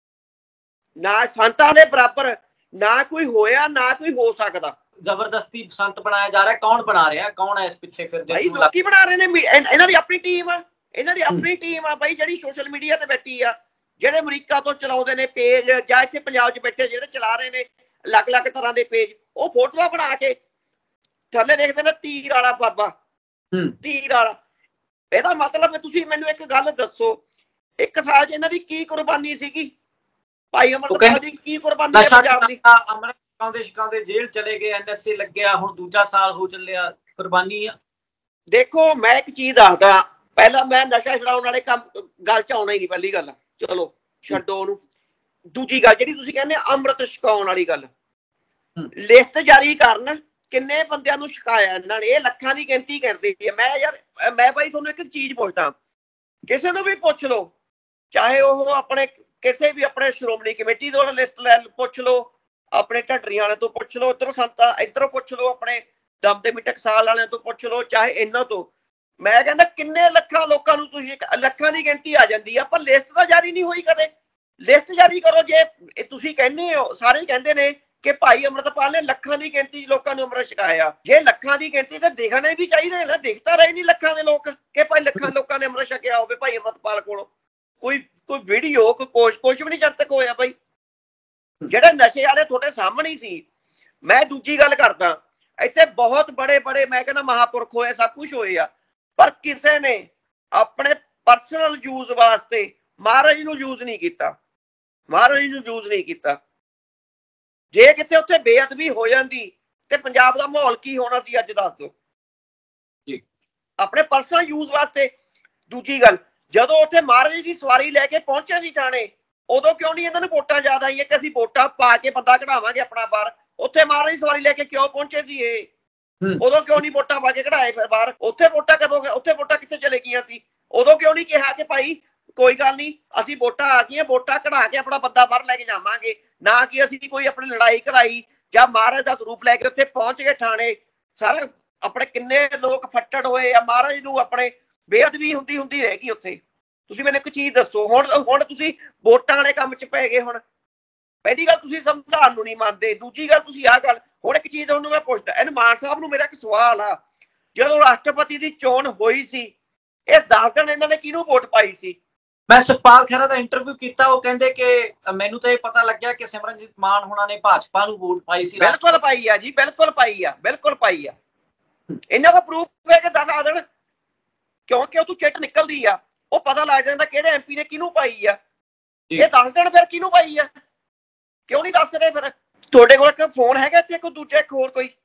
ਨਾ ਸੰਤਾਂ ਦੇ ਬਰਾਬਰ ਨਾ ਕੋਈ ਹੋਇਆ ਨਾ ਕੋਈ ਹੋ ਸਕਦਾ। ਜ਼ਬਰਦਸਤੀ ਸੰਤ ਬਣਾਇਆ ਜਾ ਰਿਹਾ, ਕੌਣ ਬਣਾ ਰਿਹਾ, ਕੌਣ ਹੈ ਇਸ ਪਿੱਛੇ? ਫਿਰ ਭਾਈ ਲੋਕੀ ਬਣਾ ਰਹੇ ਨੇ, ਇਹਨਾਂ ਦੀ ਆਪਣੀ ਟੀਮ ਆ, ਇਹਨਾਂ ਦੀ ਆਪਣੀ ਟੀਮ ਆ ਬਾਈ, ਜਿਹੜੀ ਸੋਸ਼ਲ ਮੀਡੀਆ ਤੇ ਬੈਠੀ ਆ, ਜਿਹੜੇ ਅਮਰੀਕਾ ਤੋਂ ਚਲਾਉਂਦੇ ਨੇ ਪੇਜ, ਜਾਂ ਇੱਥੇ ਪੰਜਾਬ 'ਚ ਬੈਠੇ ਜਿਹੜੇ ਚਲਾ ਰਹੇ ਨੇ ਅਲੱਗ ਅਲੱਗ ਤਰ੍ਹਾਂ ਦੇ ਪੇਜ, ਉਹ ਫੋਟੋਆਂ ਬਣਾ ਕੇ ਥੱਲੇ ਦੇਖਦੇ ਨੇ ਤੀਰ ਵਾਲਾ ਬਾਬਾ, ਤੀਰ ਵਾਲਾ। ਇਹਦਾ ਮਤਲਬ ਤੁਸੀਂ ਮੈਨੂੰ ਇੱਕ ਗੱਲ ਦੱਸੋ, ਇੱਕ ਸਾਲ 'ਚ ਇਹਨਾਂ ਦੀ ਕੀ ਕੁਰਬਾਨੀ ਸੀਗੀ? ਭਾਈ ਅਮਰਤਪਾਲ ਦੀ ਕੀ ਕੁਰਬਾਨੀ ਹੈ ਪੰਜਾਬ ਦੀ? ਅਮਰਤ ਛਕਾਉਂਦੇ ਛਕਾਉਂਦੇ ਜੇਲ੍ਹ ਚਲੇ ਗਏ, ਐਨ ਐਸ ਏ ਲੱਗਿਆ, ਹੁਣ ਦੂਜਾ ਸਾਲ ਹੋ ਚੱਲਿਆ, ਕੁਰਬਾਨੀ ਆ। ਦੇਖੋ ਮੈਂ ਇੱਕ ਚੀਜ਼ ਦੱਸਦਾ, ਪਹਿਲਾਂ ਮੈਂ ਨਸ਼ਾ ਛਡਾਉਣ ਵਾਲੇ ਕੰਮ ਗੱਲ 'ਚ ਆਉਣਾ ਹੀ ਨਹੀਂ, ਪਹਿਲੀ ਗੱਲ ਚਲੋ ਛੱਡੋ ਉਹਨੂੰ। ਦੂਜੀ ਗੱਲ ਜਿਹੜੀ ਤੁਸੀਂ ਕਹਿੰਦੇ ਅੰਮ੍ਰਿਤ ਛਕਾਉਣ ਵਾਲੀ ਗੱਲ, ਲਿਸਟ ਜਾਰੀ ਕਰਨ ਕਿੰਨੇ ਬੰਦਿਆਂ ਨੂੰ ਛਕਾਇਆ ਇਹਨਾਂ ਨੇ, ਇਹ ਲੱਖਾਂ ਦੀ ਗਿਣਤੀ ਕਰਦੀ ਹੈ। ਮੈਂ ਯਾਰ ਮੈਂ ਭਾਈ ਤੁਹਾਨੂੰ ਇੱਕ ਚੀਜ਼ ਪੁੱਛਦਾ, ਕਿਸੇ ਨੂੰ ਵੀ ਪੁੱਛ ਲਓ, ਚਾਹੇ ਉਹ ਆਪਣੇ ਕਿਸੇ ਵੀ ਆਪਣੇ ਸ਼੍ਰੋਮਣੀ ਕਮੇਟੀ ਤੋਂ ਲਿਸਟ ਲੈ ਪੁੱਛ ਲਓ, ਆਪਣੇ ਢੱਡਰੀਆਂ ਵਾਲੇ ਤੋਂ ਪੁੱਛ ਲਓ, ਇੱਧਰੋਂ ਸੰਤਾਂ ਇੱਧਰੋਂ ਪੁੱਛ ਲਓ, ਆਪਣੇ ਦਮਦਮੀ ਟਕਸਾਲ ਵਾਲਿਆਂ ਤੋਂ ਪੁੱਛ ਲਓ, ਚਾਹੇ ਇਹਨਾਂ ਤੋਂ। ਮੈਂ ਕਹਿੰਦਾ ਕਿੰਨੇ ਲੱਖਾਂ ਲੋਕਾਂ ਨੂੰ ਤੁਸੀਂ, ਲੱਖਾਂ ਦੀ ਗਿਣਤੀ ਆ ਜਾਂਦੀ ਆ, ਪਰ ਲਿਸਟ ਤਾਂ ਜਾਰੀ ਨਹੀਂ ਹੋਈ ਕਦੇ। ਲਿਸਟ ਜਾਰੀ ਕਰੋ। ਜੇ ਤੁਸੀਂ ਕਹਿੰਦੇ ਹੋ, ਸਾਰੇ ਕਹਿੰਦੇ ਨੇ ਕਿ ਭਾਈ ਅਮਰਤਪਾਲ ਨੇ ਲੱਖਾਂ ਦੀ ਗਿਣਤੀ ਲੋਕਾਂ ਨੂੰ ਅੰਮ੍ਰਿਤ ਛਕਾਇਆ, ਜੇ ਲੱਖਾਂ ਦੀ ਗਿਣਤੀ ਤਾਂ ਦਿਖਣੇ ਵੀ ਚਾਹੀਦੇ ਨਾ, ਦਿਖਤਾ ਰਹੇ ਨਹੀਂ ਲੱਖਾਂ ਦੇ ਲੋਕ ਕਿ ਭਾਈ ਲੱਖਾਂ ਲੋਕਾਂ ਨੇ ਅੰਮ੍ਰਿਤ ਛਕਿਆ ਹੋਵੇ ਭਾਈ ਅਮਰਤਪਾਲ ਕੋਲੋਂ। ਕੋਈ ਕੋਈ ਵੀਡੀਓ ਕੋਈ ਕੁਛ ਕੁਛ ਵੀ ਨਹੀਂ ਜਦ ਤੱਕ ਹੋਇਆ ਭਾਈ। ਜਿਹੜੇ ਨਸ਼ੇ ਵਾਲੇ ਤੁਹਾਡੇ ਸਾਹਮਣੇ ਹੀ ਸੀ। ਮੈਂ ਦੂਜੀ ਗੱਲ ਕਰਦਾ, ਇੱਥੇ ਬਹੁਤ ਬੜੇ ਬੜੇ ਮੈਂ ਕਹਿੰਦਾ ਮਹਾਂਪੁਰਖ ਹੋਏ, ਸਭ ਕੁਛ ਹੋਏ ਆ, ਪਰ ਕਿਸੇ ਨੇ ਆਪਣੇ ਪਰਸਨਲ ਯੂਜ਼ ਵਾਸਤੇ ਮਹਾਰਾਜ ਨੂੰ ਯੂਜ਼ ਨਹੀਂ ਕੀਤਾ, ਮਹਾਰਾਜ ਨੂੰ ਯੂਜ਼ ਨਹੀਂ ਕੀਤਾ। ਜੇ ਕਿਤੇ ਉੱਥੇ ਬੇਅਦਬੀ ਹੋ ਜਾਂਦੀ ਤੇ ਪੰਜਾਬ ਦਾ ਮਾਹੌਲ ਕੀ ਹੋਣਾ ਸੀ ਅੱਜ ਦੱਸ ਦਿਓ ਜੀ, ਆਪਣੇ ਪਰਸਨਲ ਯੂਜ਼ ਵਾਸਤੇ। ਦੂਜੀ ਗੱਲ, ਜਦੋਂ ਉੱਥੇ ਮਹਾਰਾਜ ਦੀ ਸਵਾਰੀ ਲੈ ਕੇ ਪਹੁੰਚੇ ਸੀ ਥਾਣੇ, ਉਦੋਂ ਕਿਉਂ ਨਹੀਂ ਇਹਨਾਂ ਨੂੰ ਵੋਟਾਂ ਯਾਦ ਆਈਆਂ ਕਿ ਅਸੀਂ ਵੋਟਾਂ ਪਾ ਕੇ ਬੰਦਾ ਕਢਾਵਾਂਗੇ ਆਪਣਾ ਬਾਹਰ? ਉੱਥੇ ਮਹਾਰਾਜ ਦੀ ਸਵਾਰੀ ਲੈ ਕੇ ਕਿਉਂ ਪਹੁੰਚੇ ਸੀ ਇਹ? ਉਦੋਂ ਕਿਉਂ ਨਹੀਂ ਵੋਟਾਂ ਪਾ ਕੇ ਕਢਾਏ ਫਿਰ ਬਾਹਰ? ਉੱਥੇ ਵੋਟਾਂ ਕਦੋਂ, ਉੱਥੇ ਵੋਟਾਂ ਕਿੱਥੇ ਚਲੇ ਗਈਆਂ ਸੀ? ਉਦੋਂ ਕਿਉਂ ਨਹੀਂ ਕਿਹਾ ਕਿ ਭਾਈ ਕੋਈ ਗੱਲ ਨਹੀਂ, ਅਸੀਂ ਵੋਟਾਂ ਆ ਗਈਆਂ, ਵੋਟਾਂ ਕਢਾ ਕੇ ਆਪਣਾ ਬੰਦਾ ਬਾਹਰ ਲੈ ਕੇ ਜਾਵਾਂਗੇ, ਨਾ ਕਿ ਅਸੀਂ ਕੋਈ ਆਪਣੀ ਲੜਾਈ ਕਰਾਈ ਜਾਂ ਮਹਾਰਾਜ ਦਾ ਸਰੂਪ ਲੈ ਕੇ ਉੱਥੇ ਪਹੁੰਚ ਗਏ ਥਾਣੇ। ਸਾਰੇ ਆਪਣੇ ਕਿੰਨੇ ਲੋਕ ਫੱਟੜ ਹੋਏ ਆ, ਮਹਾਰਾਜ ਨੂੰ ਆਪਣੇ ਬੇਅਦਬੀ ਹੁੰਦੀ ਹੁੰਦੀ ਰਹਿ ਗਈ ਉੱਥੇ। ਤੁਸੀਂ ਮੈਨੂੰ ਇੱਕ ਚੀਜ਼ ਦੱਸੋ, ਹੁਣ ਹੁਣ ਤੁਸੀਂ ਵੋਟਾਂ ਵਾਲੇ ਕੰਮ 'ਚ ਪੈ ਗਏ। ਹੁਣ ਪਹਿਲੀ ਗੱਲ ਤੁਸੀਂ ਸੰਵਿਧਾਨ ਨੂੰ ਨਹੀਂ ਮੰਨਦੇ, ਦੂਜੀ ਗੱਲ ਤੁਸੀਂ ਆਹ ਗੱਲ। ਹੁਣ ਇੱਕ ਚੀਜ਼ ਉਹਨੂੰ ਮੈਂ ਪੁੱਛਦਾ, ਇਹਨੂੰ ਮਾਨ ਸਾਹਿਬ ਨੂੰ ਮੇਰਾ ਇੱਕ ਸਵਾਲ ਆ, ਜਦੋਂ ਰਾਸ਼ਟਰਪਤੀ ਦੀ ਚੋਣ ਹੋਈ ਸੀ, ਇਹ ਦੱਸ ਦੇਣ ਇਹਨਾਂ ਨੇ ਕਿਹਨੂੰ ਵੋਟ ਪਾਈ ਸੀ? ਮੈਂ ਸੁਖਪਾਲ ਖਹਿਰਾ ਦਾ ਇੰਟਰਵਿਊ ਕੀਤਾ, ਉਹ ਕਹਿੰਦੇ ਕਿ ਮੈਨੂੰ ਤਾਂ ਇਹ ਪਤਾ ਲੱਗਿਆ ਕਿ ਸਿਮਰਨਜੀਤ ਮਾਨ ਹੋਣਾ ਨੇ ਭਾਜਪਾ ਨੂੰ ਵੋਟ ਪਾਈ ਸੀ। ਬਿਲਕੁਲ ਪਾਈ ਆ ਜੀ, ਬਿਲਕੁਲ ਪਾਈ ਆ, ਬਿਲਕੁਲ ਪਾਈ ਆ। ਇਹਨਾਂ ਦਾ ਪ੍ਰੂਫ ਹੈ ਕਿ ਦਿਖਾ ਦੇਣ, ਕਿਉਂਕਿ ਉਹ ਤੋਂ ਚਿੱਟ ਨਿਕਲਦੀ ਆ, ਉਹ ਪਤਾ ਲੱਗ ਜਾਂਦਾ ਕਿਹੜੇ ਐਮਪੀ ਨੇ ਕਿਹਨੂੰ ਪਾਈ ਆ। ਇਹ ਦੱਸ ਦੇਣ ਫਿਰ ਕਿਹਨੂੰ ਪਾਈ ਆ, ਕਿਉਂ ਨਹੀਂ ਦੱਸ ਰਹੇ ਫਿਰ? ਤੁਹਾਡੇ ਕੋਲ ਇੱਕ ਫੋਨ ਹੈਗਾ ਇੱਥੇ, ਕੋਈ ਦੂਜਾ ਇੱਕ ਹੋਰ ਕੋਈ?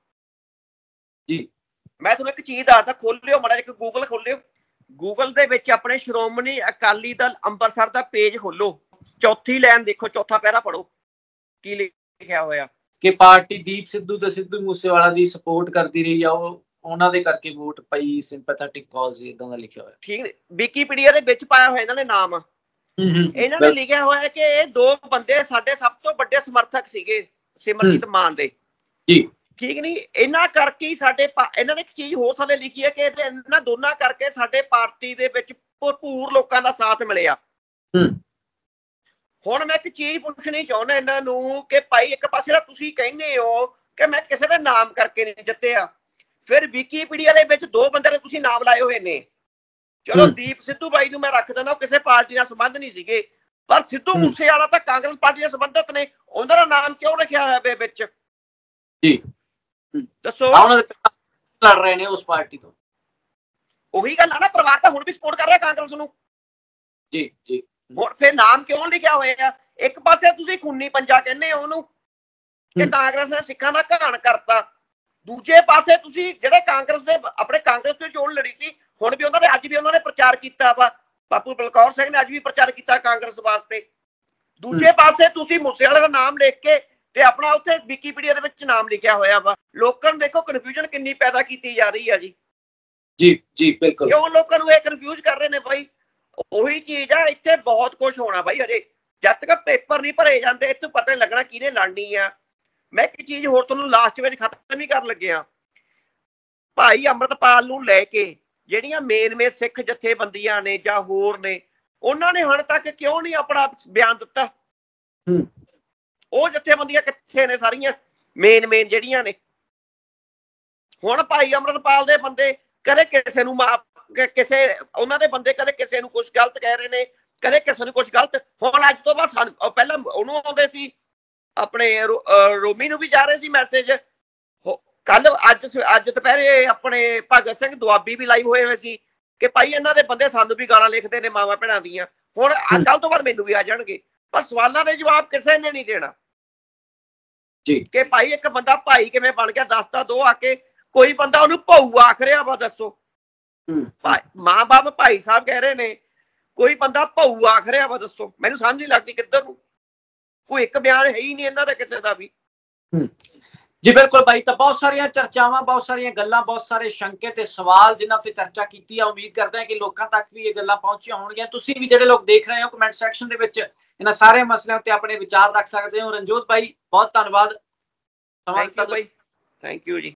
ਜੀ ਮੈਂ ਤੁਹਾਨੂੰ ਇੱਕ ਚੀਜ਼ ਦੱਸਦਾ, ਖੋਲਿਓ ਮਾੜਾ ਜਿਹਾ ਗੂਗਲ ਖੋਲਿਓ, ਗੂਗਲ ਦੇ ਵਿੱਚ ਆਪਣੇ ਸ਼੍ਰੋਮਣੀ ਅਕਾਲੀ ਦਲ ਅੰਮ੍ਰਿਤਸਰ ਦਾ ਪੇਜ ਖੋਲੋ, ਚੌਥੀ ਲਾਈਨ ਦੇਖੋ, ਚੌਥਾ ਪੈਰਾ ਪੜੋ, ਕੀ ਲਿਖਿਆ ਹੋਇਆ ਕਿ ਪਾਰਟੀ ਦੀਪ ਸਿੱਧੂ ਤੇ ਸਿੱਧੂ ਮੂਸੇਵਾਲਾ ਦੀ ਸਪੋਰਟ ਕਰਦੀ ਰਹੀ ਆ, ਉਹ ਉਹਨਾਂ ਦੇ ਕਰਕੇ ਵੋਟ ਪਈ, ਸਿੰਪੈਥੈਟਿਕ ਕਾਜ਼, ਇਦਾਂ ਦਾ ਲਿਖਿਆ ਹੋਇਆ। ਠੀਕ ਨੇ, ਵਿਕੀਪੀਡੀਆ ਦੇ ਵਿੱਚ ਪਾਇਆ ਹੋਇਆ ਇਹਨਾਂ ਨੇ ਨਾਮ। ਇਹਨਾਂ ਨੇ ਲਿਖਿਆ ਹੋਇਆ ਕਿ ਇਹ ਦੋ ਬੰਦੇ ਸਾਡੇ ਸਭ ਤੋਂ ਵੱਡੇ ਸਮਰਥਕ ਸੀਗੇ ਸਿਮਰਜੀਤ ਮਾਨ ਦੇ। ਜੀ ਠੀਕ ਨਹੀਂ, ਇਹਨਾਂ ਕਰਕੇ ਹੀ ਸਾਡੇ, ਇਹਨਾਂ ਨੇ ਇੱਕ ਚੀਜ਼ ਹੋਰ ਥੱਲੇ ਲਿਖੀ ਹੈ ਕਿ ਇਹਨਾਂ ਦੋਨਾਂ ਕਰਕੇ ਸਾਡੇ ਪਾਰਟੀ ਦੇ ਵਿੱਚ ਭਰਪੂਰ ਲੋਕਾਂ ਦਾ ਸਾਥ ਮਿਲਿਆ। ਹੂੰ ਹੁਣ ਮੈਂ ਇੱਕ ਚੀਜ਼ ਪੁੱਛਣੀ ਚਾਹੁੰਦਾ ਇਹਨਾਂ ਨੂੰ ਕਿ ਭਾਈ ਇੱਕ ਪਾਸੇ ਤਾਂ ਤੁਸੀਂ ਕਹਿੰਦੇ ਹੋ ਕਿ ਮੈਂ ਕਿਸੇ ਦਾ ਨਾਮ ਕਰਕੇ ਨਹੀਂ ਜਿੱਤਿਆ, ਫਿਰ ਵਿਕੀਪੀਡੀਆ ਦੇ ਵਿੱਚ ਦੋ ਬੰਦੇ ਨੇ ਤੁਸੀਂ ਨਾਮ ਲਾਏ ਹੋਏ ਨੇ। ਚਲੋ ਦੀਪ ਸਿੱਧੂ ਬਾਈ ਨੂੰ ਮੈਂ ਰੱਖ ਦਿੰਦਾ, ਉਹ ਕਿਸੇ ਪਾਰਟੀ ਨਾਲ ਸੰਬੰਧ ਨਹੀਂ ਸੀਗੇ, ਪਰ ਸਿੱਧੂ ਮੂਸੇਵਾਲਾ ਤਾਂ ਕਾਂਗਰਸ ਪਾਰਟੀ ਨਾਲ ਸੰਬੰਧਿਤ ਨੇ, ਉਹਨਾਂ ਦਾ ਨਾਮ ਕਿਉਂ ਰੱਖਿਆ ਹੋਇਆ ਵਿੱਚ? ਜੀ ਦੱਸੋ। ਲੜ ਰਹੇ ਨੇ ਉਸ ਪਾਰਟੀ ਤੋਂ। ਉਹੀ ਗੱਲ ਆ ਨਾ, ਪਰਿਵਾਰ ਤਾਂ ਹੁਣ ਵੀ ਸਪੋਰਟ ਕਰ ਰਿਹਾ ਕਾਂਗਰਸ ਨੂੰ। ਜੀ ਜੀ ਹੁਣ ਫਿਰ ਨਾਮ ਕਿਉਂ ਲਿਖਿਆ ਹੋਇਆ? ਇੱਕ ਪਾਸੇ ਤੁਸੀਂ ਖੂਨੀ ਪੰਜਾ ਕਹਿੰਦੇ ਹੋ ਉਹਨੂੰ ਕਿ ਕਾਂਗਰਸ ਨੇ ਸਿੱਖਾਂ ਦਾ ਘਾਣ ਕਰਤਾ, ਦੂਜੇ ਪਾਸੇ ਤੁਸੀਂ ਜਿਹੜੇ ਕਾਂਗਰਸ ਦੇ ਆਪਣੇ ਕਾਂਗਰਸ ਤੋਂ ਚੋਣ ਲੜੀ ਸੀ, ਹੁਣ ਵੀ ਉਹਨਾਂ ਨੇ ਅੱਜ ਵੀ ਉਹਨਾਂ ਨੇ ਪ੍ਰਚਾਰ ਕੀਤਾ ਵਾ, ਬਾਪੂ ਬਲਕੌਰ ਸਿੰਘ ਨੇ ਅੱਜ ਵੀ ਪ੍ਰਚਾਰ ਕੀਤਾ ਕਾਂਗਰਸ ਵਾਸਤੇ। ਦੂਜੇ ਪਾਸੇ ਤੁਸੀਂ ਮੂਸੇਵਾਲੇ ਦਾ ਨਾਮ ਲਿਖ ਕੇ ਤੇ ਆਪਣਾ ਉੱਥੇ ਵਿਕੀਪੀਡੀਆ ਦੇ ਵਿੱਚ ਨਾਮ ਲਿਖਿਆ ਹੋਇਆ ਵਾ। ਲੋਕਾਂ ਨੂੰ ਦੇਖੋ ਕਨਫਿਊਜ਼ਨ ਕਿੰਨੀ ਪੈਦਾ ਕੀਤੀ ਜਾ ਰਹੀ ਆ ਜੀ। ਜੀ ਜੀ ਬਿਲਕੁਲ। ਕਿਉਂ ਲੋਕਾਂ ਨੂੰ ਇਹ ਕਨਫਿਊਜ਼ ਕਰ ਰਹੇ ਨੇ ਬਾਈ? ਉਹੀ ਚੀਜ਼ ਆ, ਇੱਥੇ ਬਹੁਤ ਕੁਝ ਹੋਣਾ ਬਾਈ। ਅਜੇ ਜਦ ਤੱਕ ਪੇਪਰ ਨਹੀਂ ਭਰੇ ਜਾਂਦੇ ਇੱਥੋਂ ਪਤਾ ਨਹੀਂ ਲੱਗਣਾ ਕਿਹਨੇ ਲੜਨੀ ਆ। ਮੈਂ ਇੱਕ ਚੀਜ਼ ਹੋਰ ਤੁਹਾਨੂੰ ਲਾਸਟ ਵਿੱਚ ਖਤਮ ਹੀ ਕਰਨ ਲੱਗਿਆ। ਭਾਈ ਅੰਮ੍ਰਿਤਪਾਲ ਨੂੰ ਲੈ ਕੇ ਜਿਹੜੀਆਂ ਮੇਨ ਮੇਨ ਸਿੱਖ ਜਥੇਬੰਦੀਆਂ ਨੇ ਜਾਂ ਹੋਰ ਨੇ, ਉਹਨਾਂ ਨੇ ਹੁਣ ਤੱਕ ਕਿਉਂ ਨਹੀਂ ਆਪਣਾ ਬਿਆਨ ਦਿੱਤਾ? ਉਹ ਜਥੇਬੰਦੀਆਂ ਕਿੱਥੇ ਨੇ ਸਾਰੀਆਂ ਮੇਨ ਮੇਨ ਜਿਹੜੀਆਂ ਨੇ? ਹੁਣ ਭਾਈ ਅੰਮ੍ਰਿਤਪਾਲ ਦੇ ਬੰਦੇ ਕਦੇ ਕਿਸੇ ਨੂੰ ਮਾਫ, ਕਿਸੇ ਉਹਨਾਂ ਦੇ ਬੰਦੇ ਕਦੇ ਕਿਸੇ ਨੂੰ ਕੁਛ ਗਲਤ ਕਹਿ ਰਹੇ ਨੇ, ਕਦੇ ਕਿਸੇ ਨੂੰ ਕੁਛ ਗਲਤ। ਹੁਣ ਅੱਜ ਤੋਂ ਬਾਅਦ ਸਾਨੂੰ ਪਹਿਲਾਂ ਉਹਨੂੰ ਆਉਂਦੇ ਸੀ, ਆਪਣੇ ਰੋਮੀ ਨੂੰ ਵੀ ਜਾ ਰਹੇ ਸੀ ਮੈਸੇਜ। ਕੱਲ ਅੱਜ ਅੱਜ ਦੁਪਹਿਰੇ ਆਪਣੇ ਭਗਤ ਸਿੰਘ ਦੁਆਬੀ ਵੀ ਲਾਈਵ ਹੋਏ ਹੋਏ ਸੀ ਕਿ ਭਾਈ ਇਹਨਾਂ ਦੇ ਬੰਦੇ ਸਾਨੂੰ ਵੀ ਗਾਲਾਂ ਲਿਖਦੇ ਨੇ ਮਾਵਾਂ ਭੈਣਾਂ ਦੀਆਂ। ਹੁਣ ਕੱਲ ਤੋਂ ਬਾਅਦ ਮੈਨੂੰ ਵੀ ਆ ਜਾਣਗੇ, ਪਰ ਸਵਾਲਾਂ ਦੇ ਜਵਾਬ ਕਿਸੇ ਨੇ ਨਹੀਂ ਦੇਣਾ ਜੀ ਕਿ ਭਾਈ ਇੱਕ ਬੰਦਾ ਭਾਈ ਕਿਵੇਂ ਬਣ ਗਿਆ, ਦੱਸਦਾ ਦੋ ਆ ਕੇ। ਕੋਈ ਬੰਦਾ ਉਹਨੂੰ ਭਾਊ ਆਖ ਰਿਹਾ ਵਾ, ਦੱਸੋ। ਮਾਂ ਬਾਪ ਭਾਈ ਸਾਹਿਬ ਕਹਿ ਰਹੇ ਨੇ, ਕੋਈ ਬੰਦਾ ਭਾਊ ਆਖ ਰਿਹਾ ਵਾ, ਦੱਸੋ। ਮੈਨੂੰ ਸਮਝ ਨਹੀਂ ਲੱਗਦੀ ਕਿੱਧਰ ਨੂੰ। ਕੋਈ ਇੱਕ ਬਿਆਨ ਹੈ ਹੀ ਨਹੀਂ ਇਹਨਾਂ ਦਾ ਕਿਸੇ ਦਾ ਵੀ। ਜੀ ਬਿਲਕੁਲ ਬਾਈ। ਤਾਂ ਬਹੁਤ ਸਾਰੀਆਂ ਚਰਚਾਵਾਂ, ਬਹੁਤ ਸਾਰੀਆਂ ਗੱਲਾਂ, ਬਹੁਤ ਸਾਰੇ ਸ਼ੰਕੇ ਤੇ ਸਵਾਲ ਜਿਨ੍ਹਾਂ ਉੱਤੇ ਚਰਚਾ ਕੀਤੀ ਆ। ਉਮੀਦ ਕਰਦੇ ਹਾਂ ਕਿ ਲੋਕਾਂ ਤੱਕ ਵੀ ਇਹ ਗੱਲਾਂ ਪਹੁੰਚੀਆਂ ਹੋਣਗੀਆਂ। ਤੁਸੀਂ ਵੀ ਜਿਹੜੇ ਲੋਕ ਦੇਖ ਰਹੇ ਹੋ ਕਮੈਂਟ ਸੈਕਸ਼ਨ ਦੇ ਵਿੱਚ ਇਹਨਾਂ ਸਾਰੇ ਮਸਲਿਆਂ ਉੱਤੇ ਆਪਣੇ ਵਿਚਾਰ ਰੱਖ ਸਕਦੇ ਹੋ। ਰਣਜੋਤ ਬਾਈ ਬਹੁਤ ਧੰਨਵਾਦ। ਥੈਂਕ ਯੂ ਬਾਈ, ਥੈਂਕ ਯੂ ਜੀ।